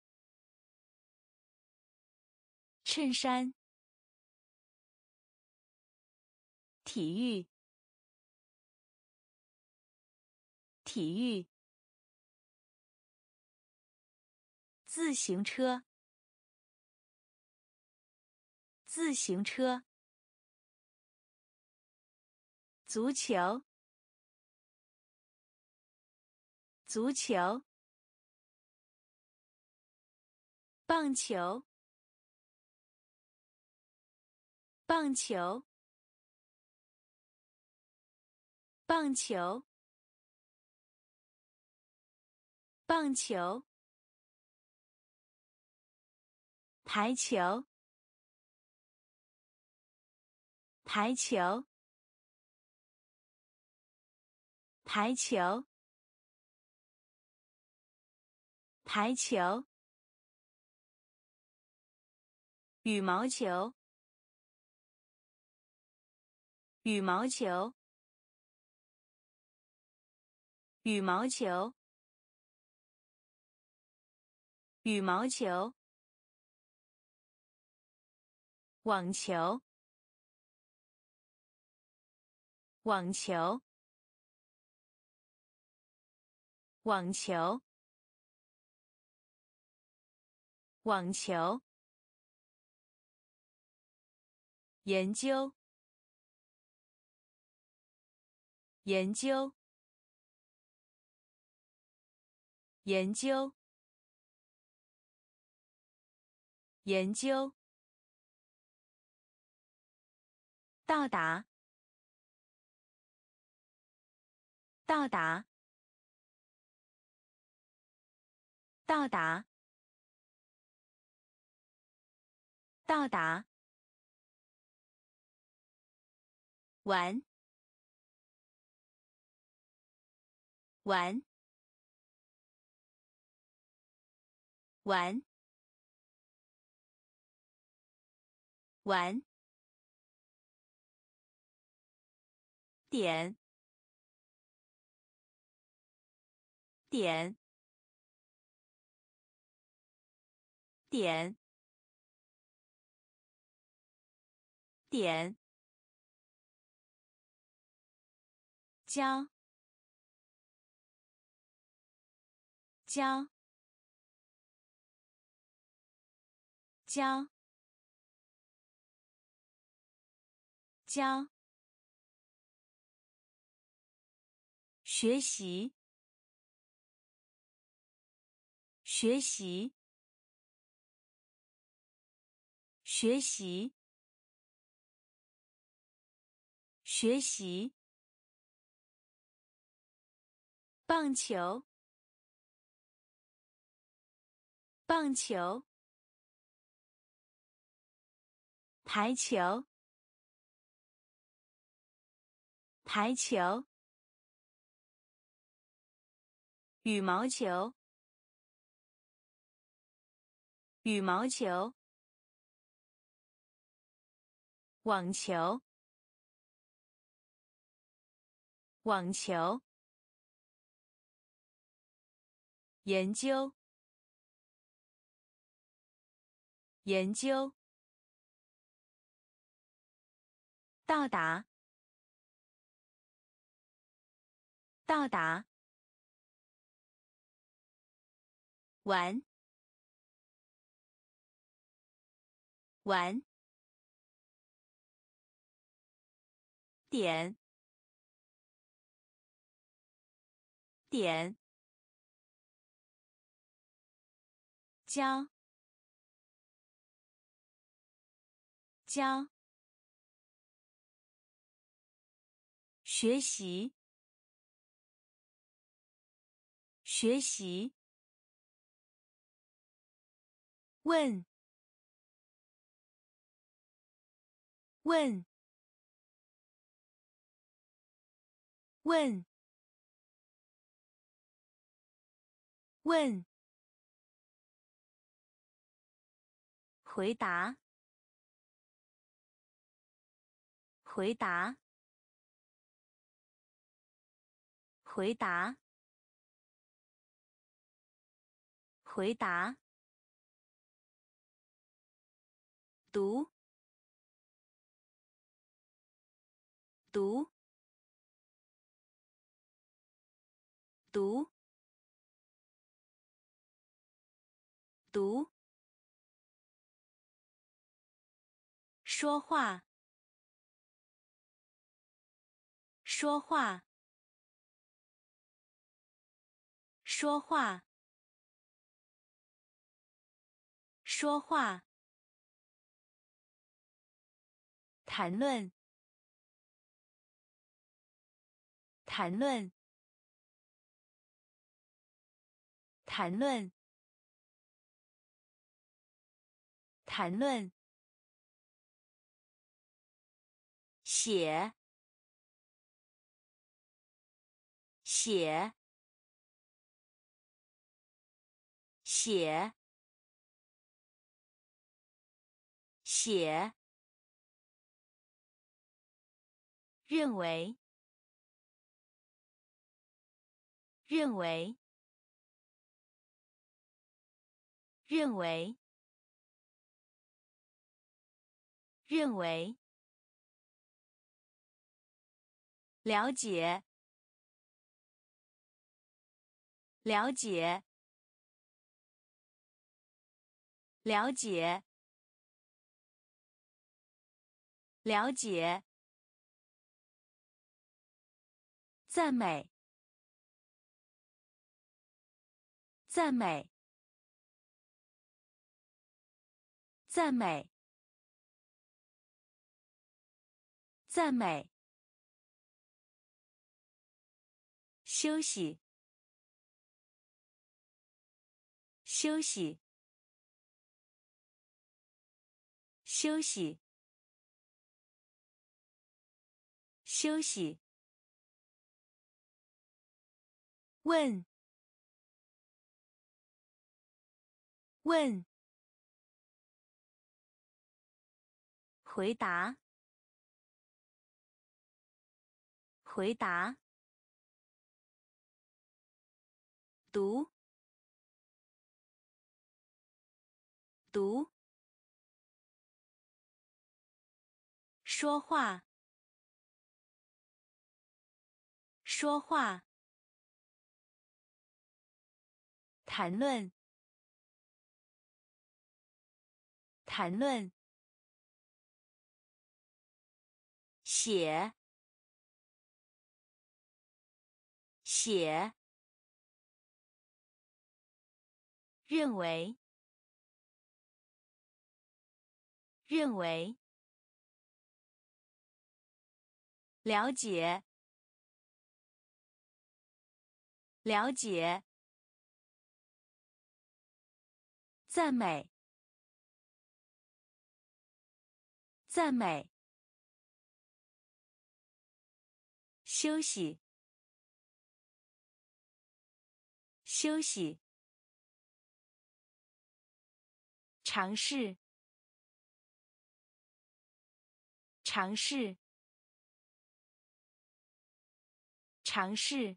衬衫。体育，体育。自行车，自行车。足球，足球。棒球，棒球，棒球，棒球。排球，排球，排球，排球。羽毛球，羽毛球，羽毛球，羽毛球。网球，网球，网球。 网球，研究，研究，研究，研究，到达，到达，到达，到达，玩，玩，玩，玩，点，点，点，点，教，教，教，教，学习，学习，学习，学习，棒球，棒球，排球，排球，羽毛球，羽毛球，网球，网球，研究，研究，到达，到达，玩，玩，点，点，教，教，学习，学习，问，问，问，问，回答，回答，回答，回答，读，读，读，读，说话，说话，说话，说话，谈论，谈论，谈论，谈论，写，写，写，写，认为，认为，认为，认为，了解，了解， 了解，了解，赞美，赞美，赞美，赞美，休息，休息，休息，休息，问，问，回答，回答，读，读，说话，说话，谈论，谈论，写，写，认为，认为，了解，了解，赞美，赞美，休息，休息，尝试，尝试，尝试，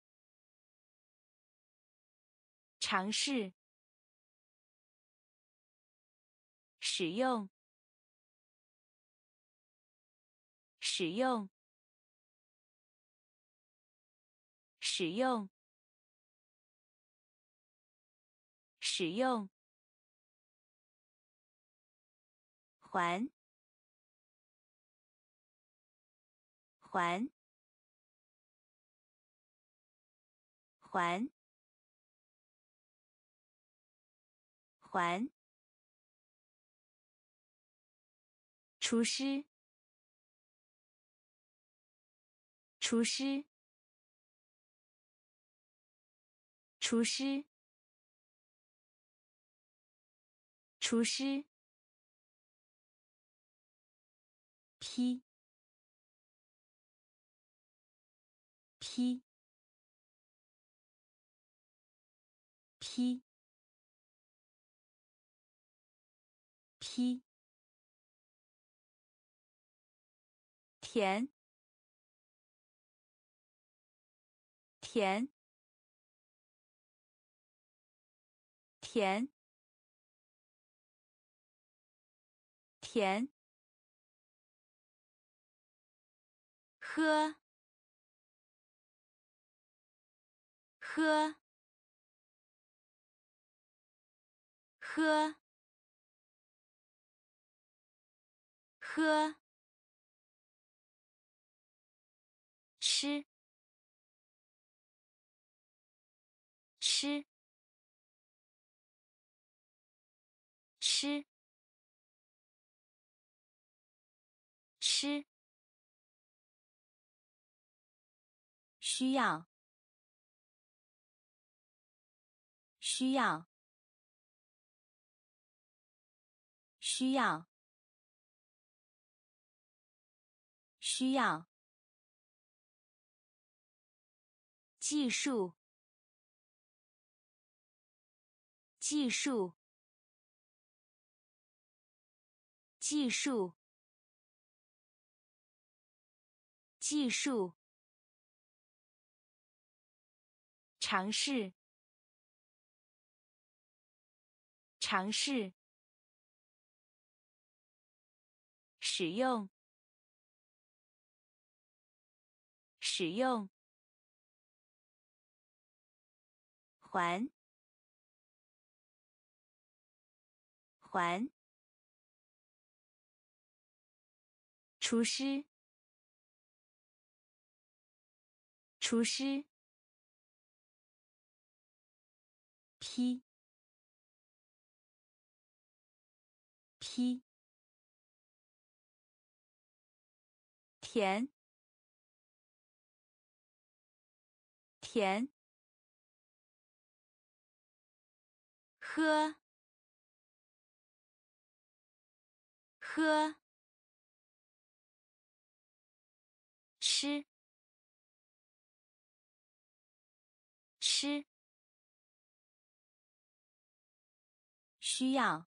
尝试，使用，使用，使用，使用，还，还，还，还，厨师，厨师，厨师，厨师，批，批，批，批，甜，甜，甜，甜，喝，喝，喝，喝，吃，吃，吃，吃，需要，需要，需要，需要，技术，技术，技术，技术，尝试，尝试，使用，使用，还， 还，厨师，厨师，批，批，甜，甜，喝，喝，吃，吃，需要，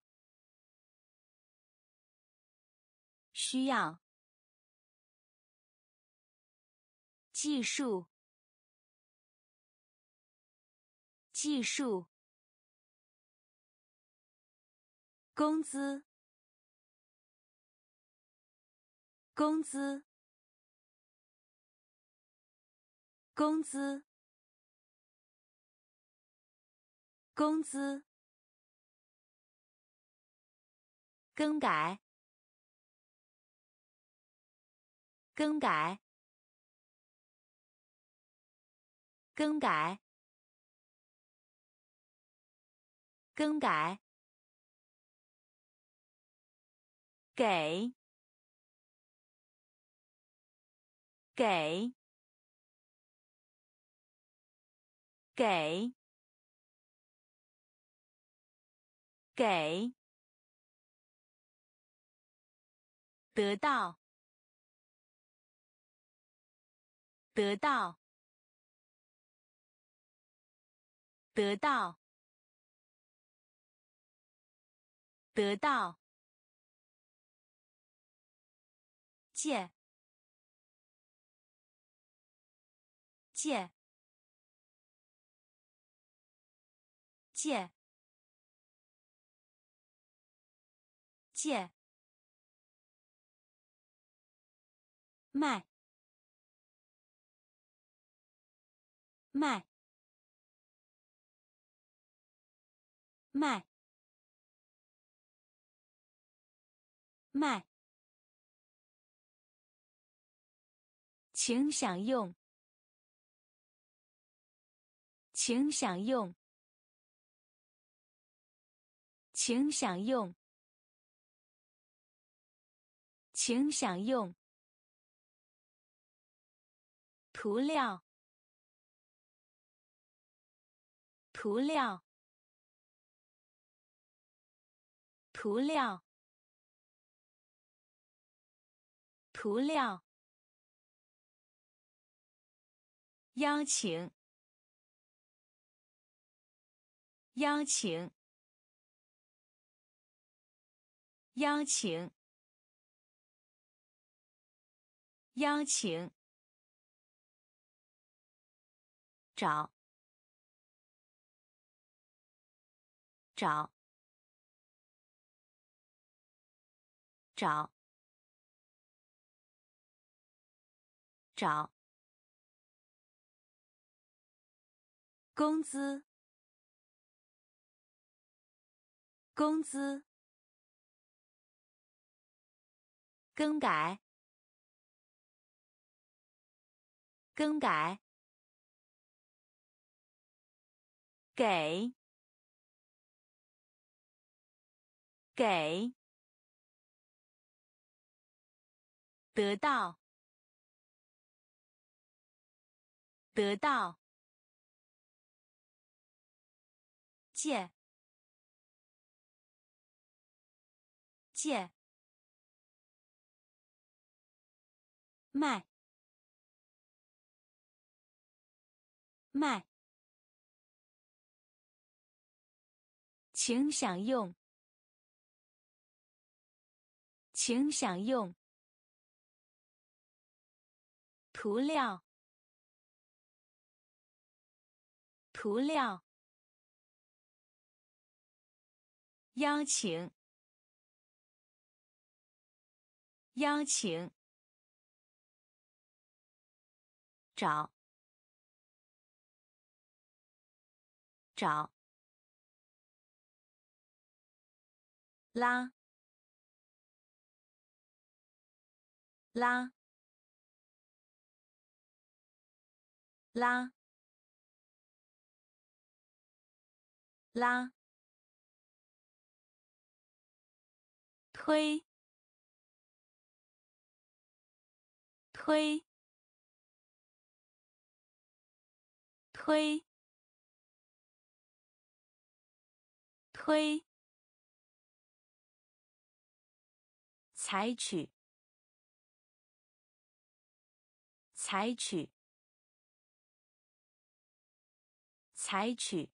需要，技术，技术，工资，工资，工资，工资，更改，更改，更改，更改，给，给，给，给，得到，得到，得到，得到，借，借，借，借，卖，卖，卖，卖，请享用，请享用，请享用，请享用，涂料，涂料，涂料，涂料，邀请，邀请，邀请，邀请，找，找，找，找，工资，工资，更改，更改，给，给，得到，得到，借，借，卖，卖，请享用，请享用，涂料，涂料，邀请，邀请，找，找， 拉拉拉拉推推推推采取采取采取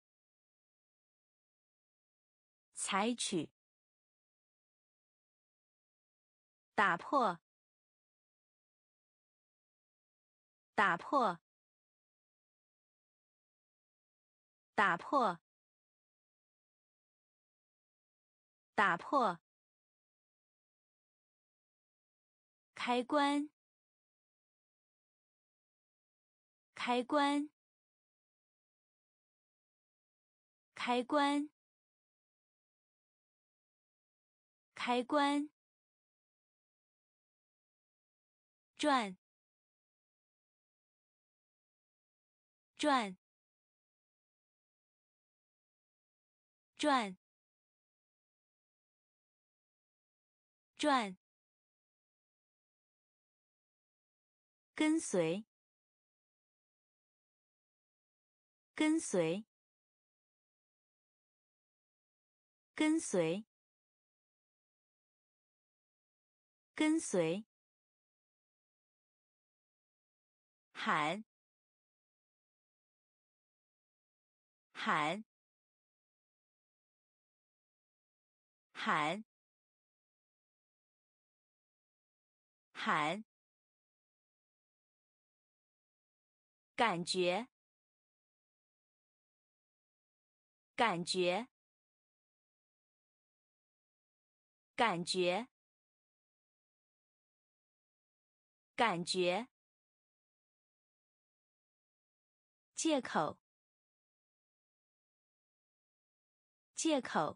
采取打破打破打破打破开关开关开关开关转转转转跟随跟随跟随跟随喊喊喊喊感觉感觉感觉感觉借口借口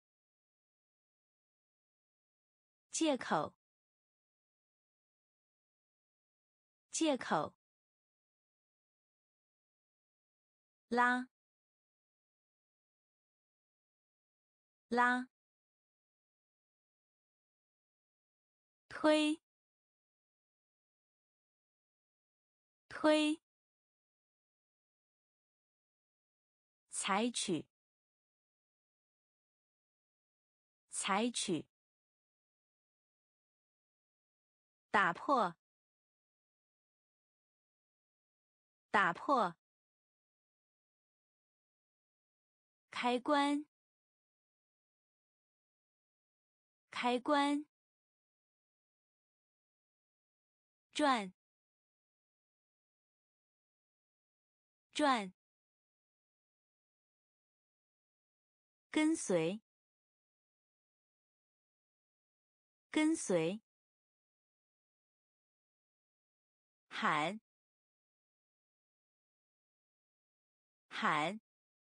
借口借口拉拉推推采取采取打破打破开关开关转转跟随跟随喊喊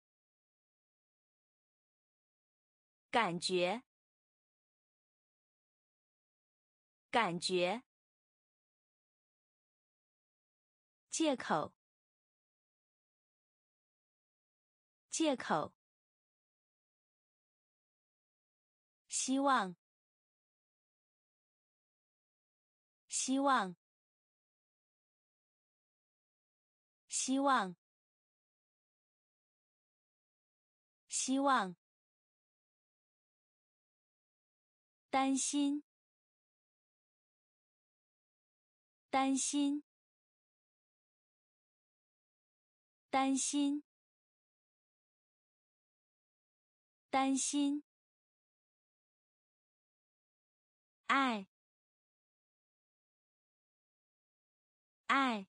感觉感觉借口借口希望希望希望希望担心担心担心担心爱爱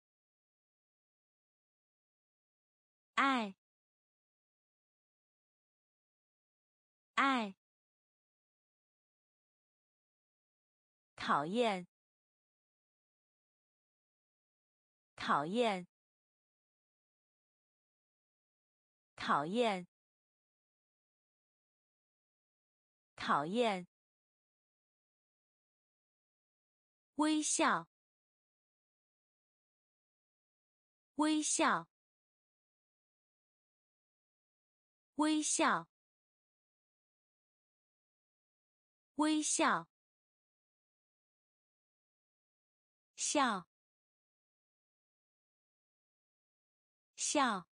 爱爱讨厌讨厌讨厌讨厌，微笑，微笑，微笑，微笑，笑，笑，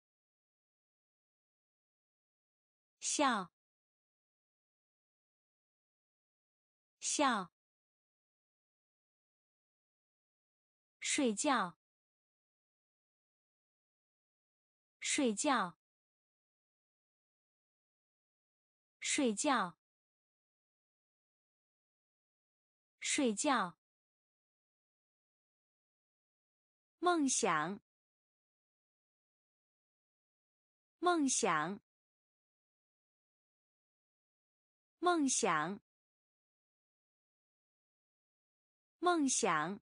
笑，笑，睡觉，睡觉，睡觉，睡觉，梦想，梦想，梦想，梦想，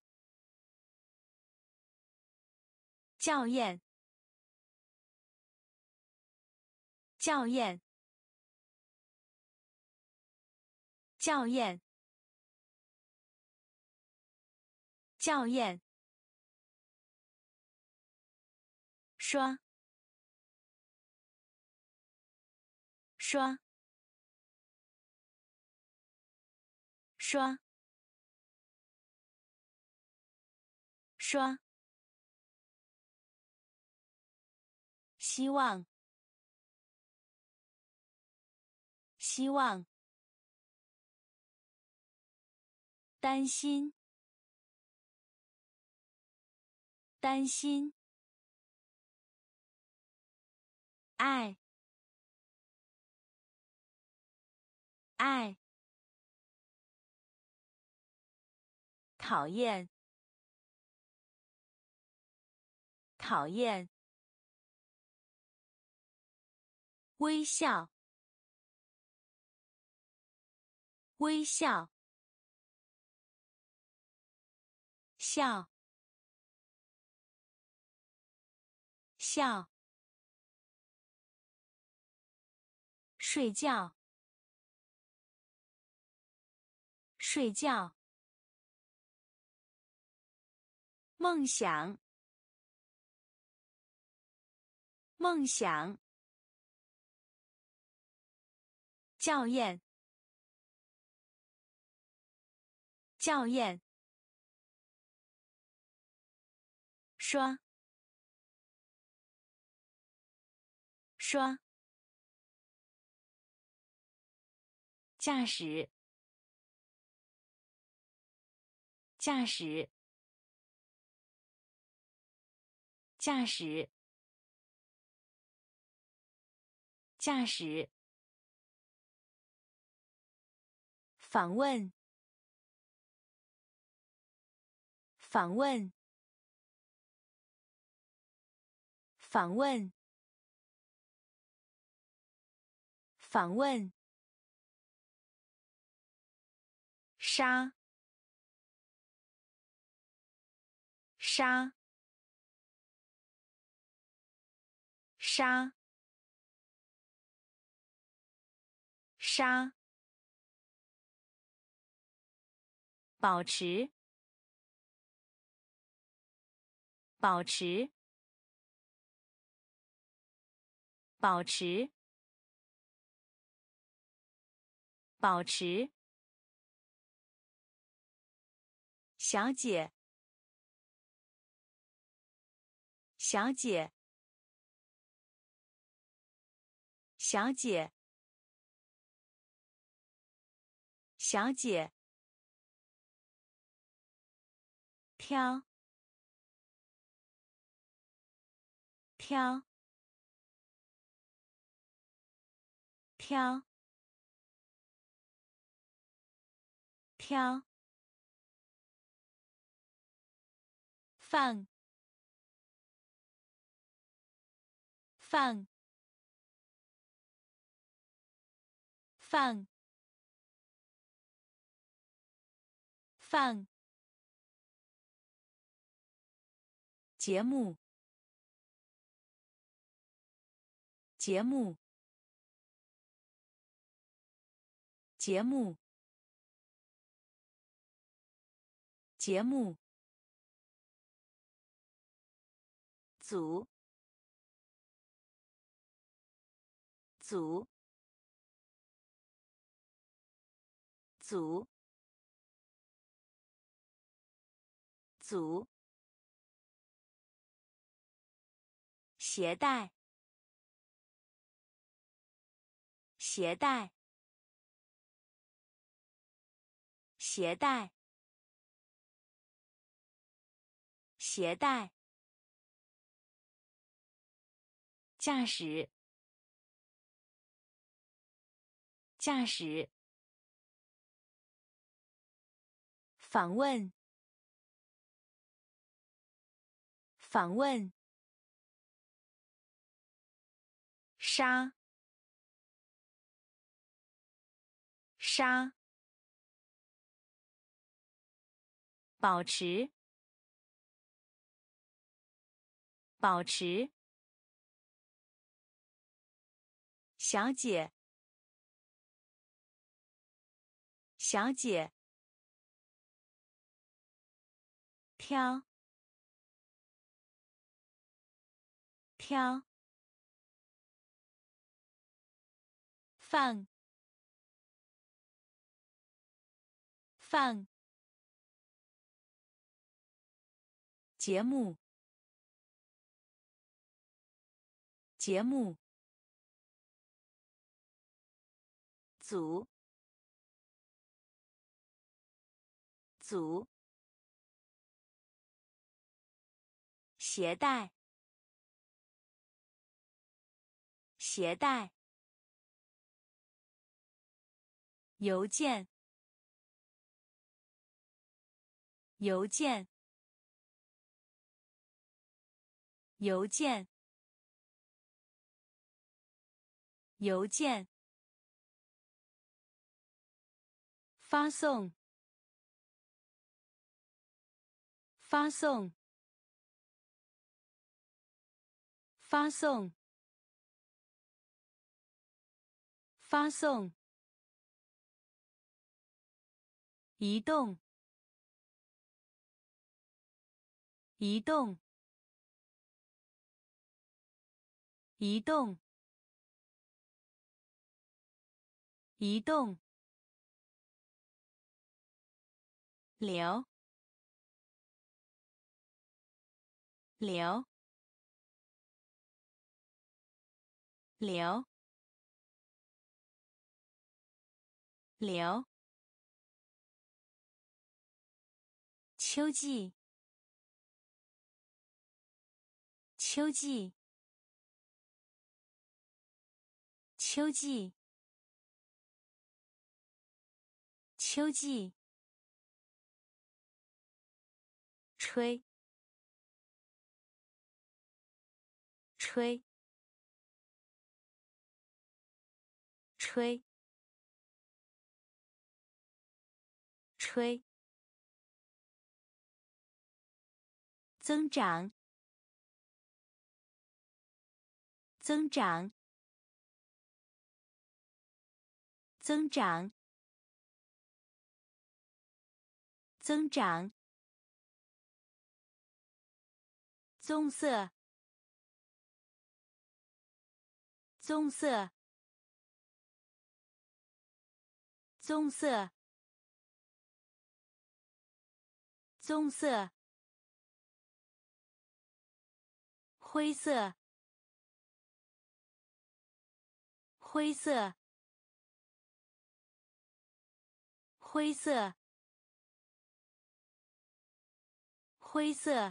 校验，校验，校验，校验，刷，刷，刷，刷，希望，希望，担心，担心，爱，爱，讨厌，讨厌，微笑，微笑，笑，笑，睡觉，睡觉，梦想，梦想，校验，校验，刷，刷，驾驶，驾驶，驾驶，驾驶，访问，访问，访问，访问，杀，杀，杀，杀，保持，保持，保持，保持，小姐，小姐，小姐，小姐，挑，挑，挑，挑，放，放，放，放，节目，节目， 节目，节目，组，组，组，组，携带，携带，携带，携带，驾驶，驾驶，访问，访问，杀，杀，保持，保持，小姐，小姐，挑，挑，放，放，节目，节目，组，组，携带，携带，邮件，邮件，邮件，邮件，发送，发送，发送，发送，移动，移动，移动，移动，流，流，流，流，秋季，秋季，秋季，秋季，吹，吹，吹，吹，增长，增长，增长，增长，棕色，棕色，棕色，棕色，灰色，灰色，灰色，灰色，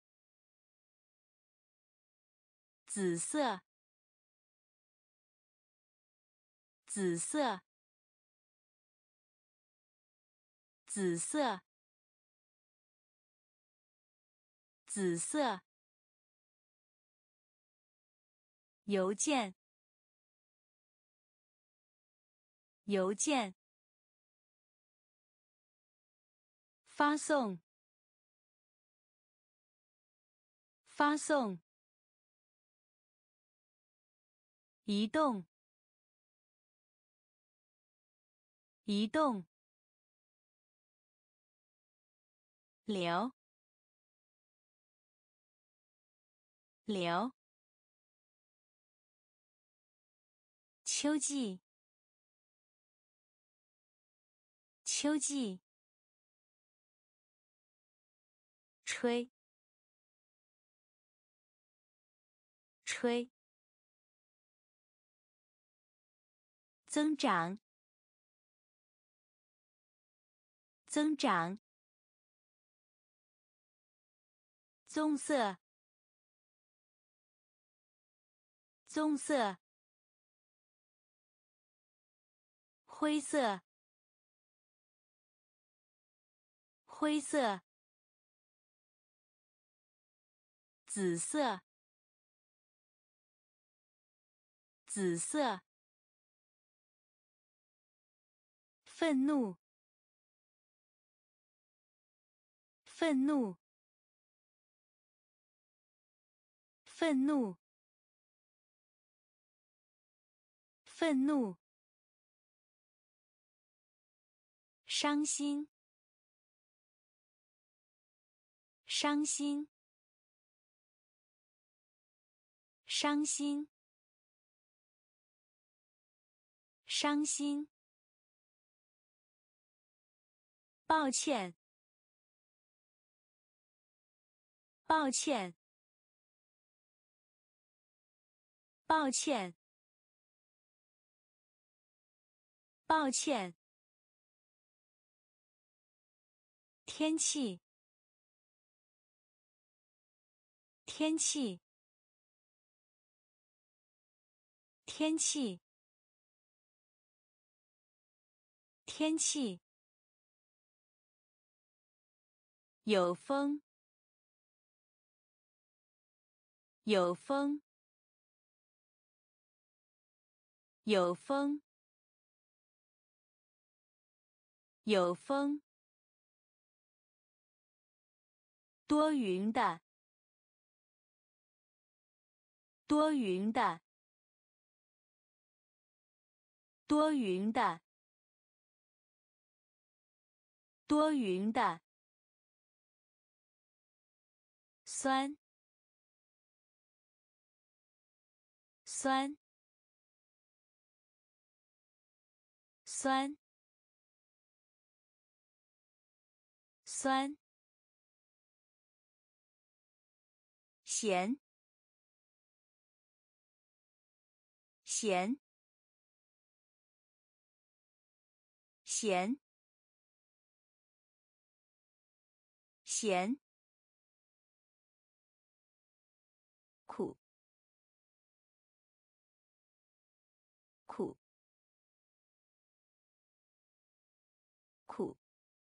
紫色，紫色，紫色，紫色，邮件，邮件，发送，发送，移动， 移动，流，流，秋季，秋季，吹，吹，增长，增长，棕色，棕色，灰色，灰色，紫色，紫色，愤怒，愤怒，愤怒，愤怒，伤心，伤心，伤心，伤心，抱歉，抱歉，抱歉，抱歉，天气，天气，天气，天气，有风，有风，有风，有风，多云的，多云的，多云的，多云的，酸，酸，酸，酸，咸，咸，咸，咸，苦，苦，苦，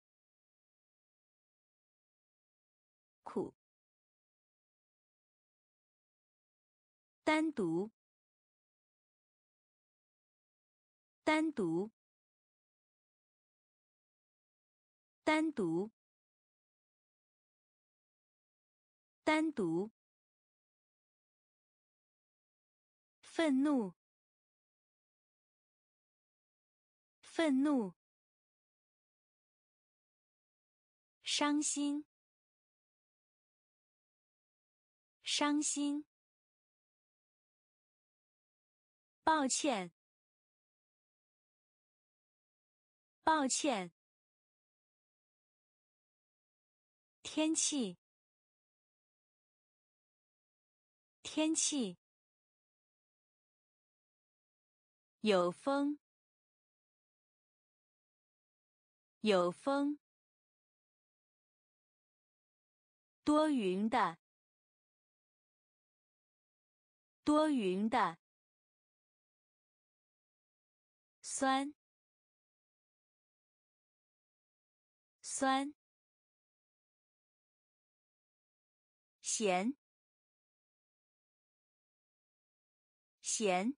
苦，单独，单独，单独，单独，愤怒，愤怒，伤心，伤心，抱歉，抱歉，天气，天气，有风，有风，多云的，多云的，酸，酸，咸，咸，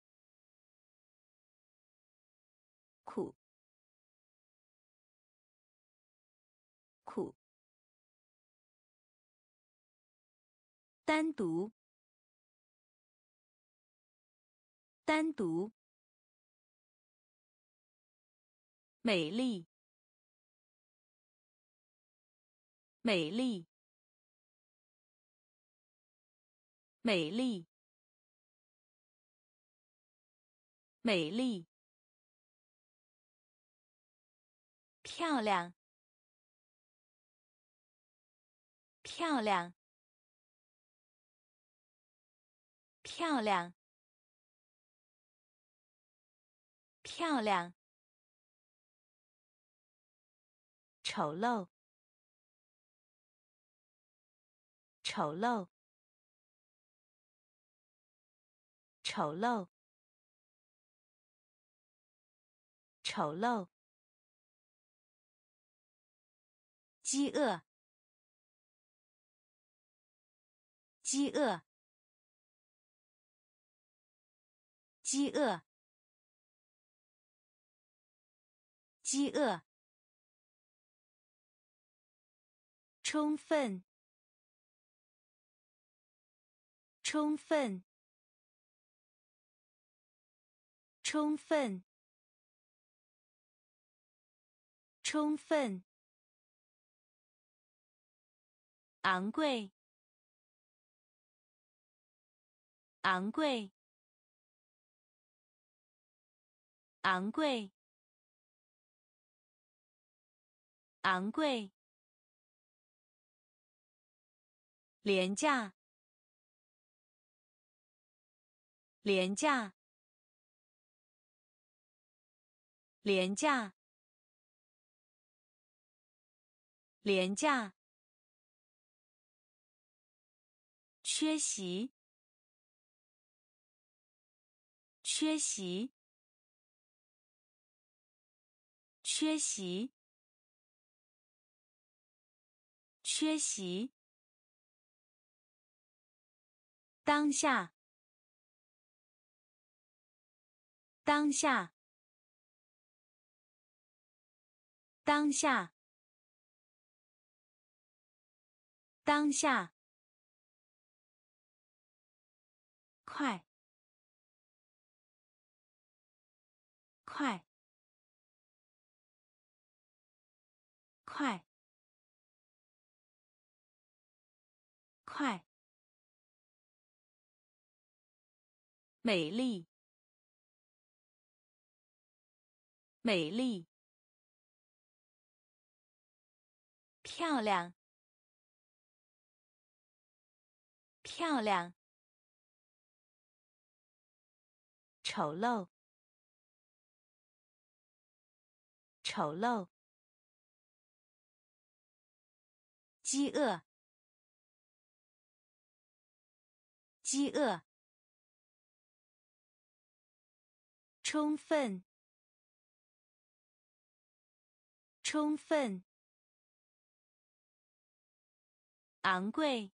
苦，苦，单独，单独， 美丽，美丽，美丽，美丽，漂亮，漂亮，漂亮，漂亮，丑陋，丑陋，丑陋，丑陋，饥饿，饥饿，饥饿，饥饿，充分，充分，充分，充分，昂贵，昂贵，昂贵，昂贵，廉价，廉价，廉价，廉价，缺席，缺席，缺席，缺席，当下，当下，当下，当下，快，快，快，快，美丽，美丽，漂亮，漂亮，丑陋，丑陋，饥饿，饥饿，充分，充分，昂贵，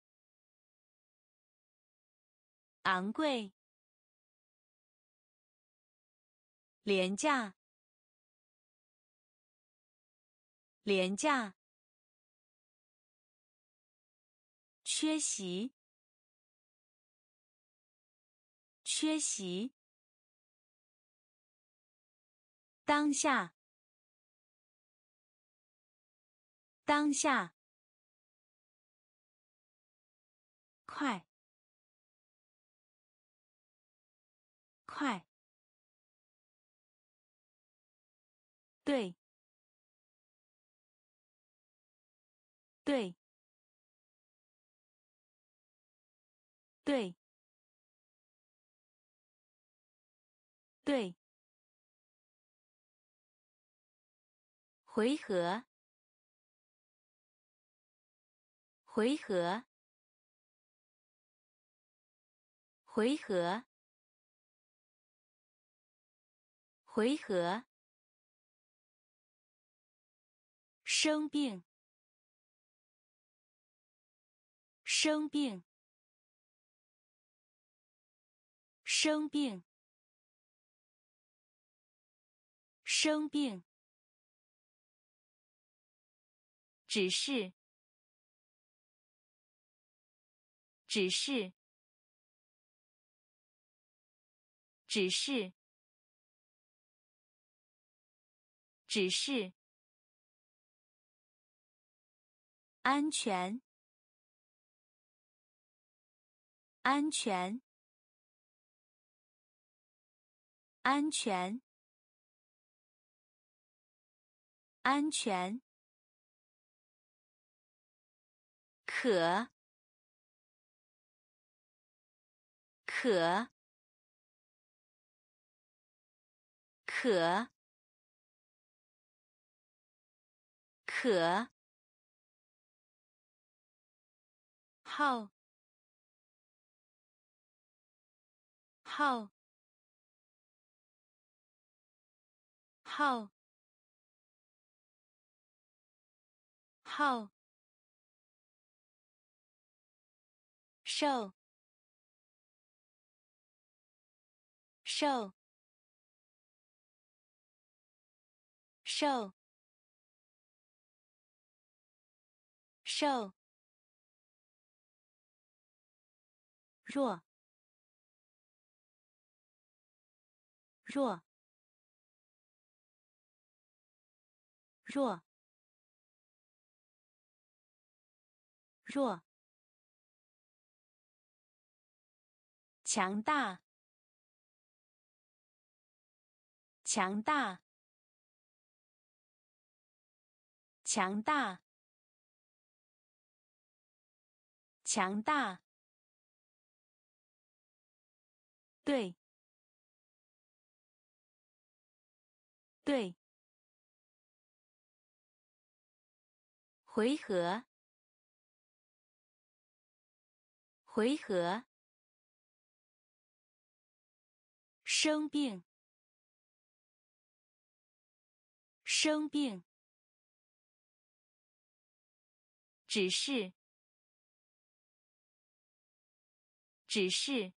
昂贵，廉价，廉价，缺席，缺席，当下，当下，快，快，对，对，对，对，回合，回合，回合，回合，生病，生病，生病，生病，只是，只是，只是， 指示，安全，安全，安全，安全，可，可，可，可，号，号，号，号，受，受，受，受，弱，弱，弱，弱，强大，强大，强大，强大，对，对，回合，回合，生病，生病，指示，指示，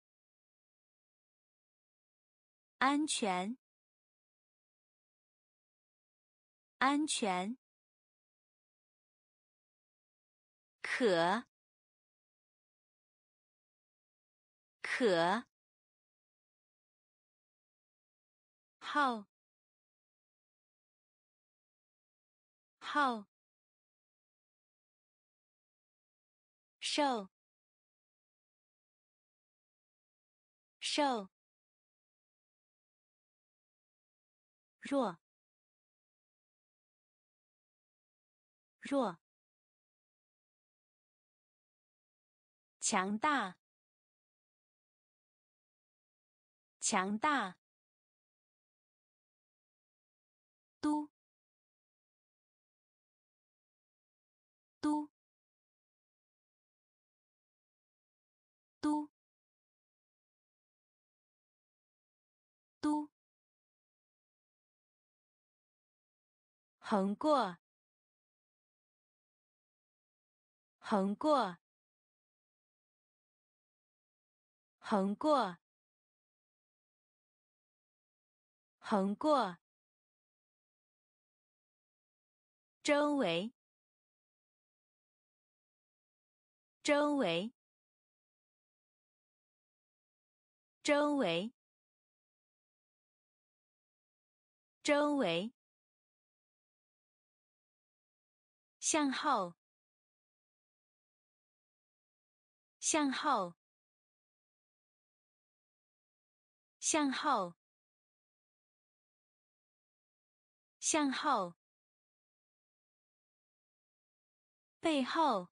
安全，安全，可，可，号，号，受，受，弱，弱，强大，强大，都，都，都，都，横过，横过，横过，横过，周围，周围，周围，周围，向后，向后，向后，向后，背后，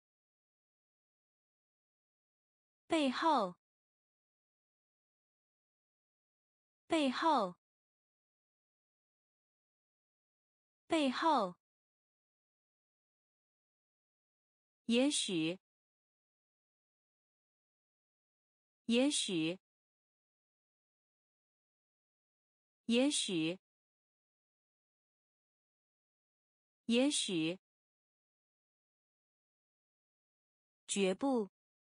背后，背后，背后，也许，也许，也许，也许，绝不，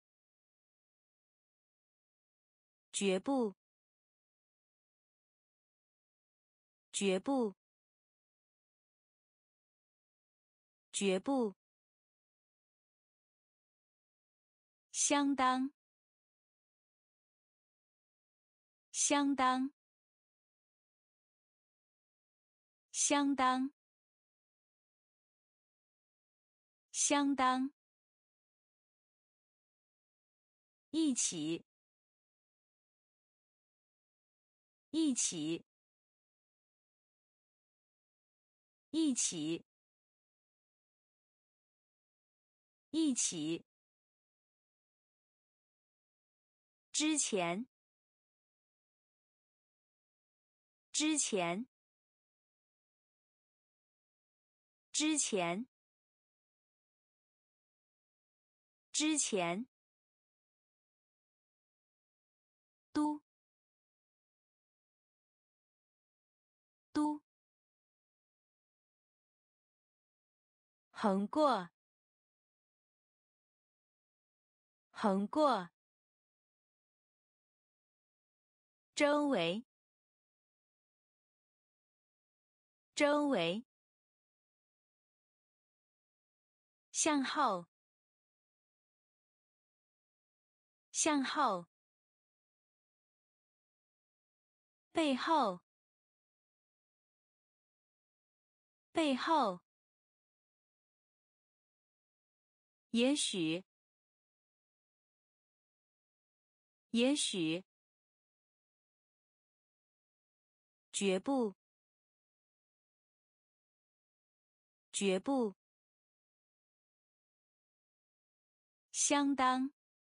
绝不，绝不，绝不，相当，相当， 相当，相当，一起，一起，一起，一起，之前，之前，之前，之前，都，都，横过，横过，周围，周围，向后，向后，背后，背后，也许，也许，绝不，绝不，相当，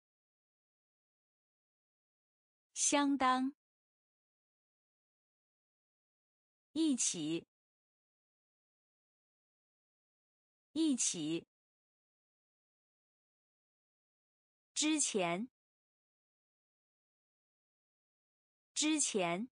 相当，一起，一起，之前，之前，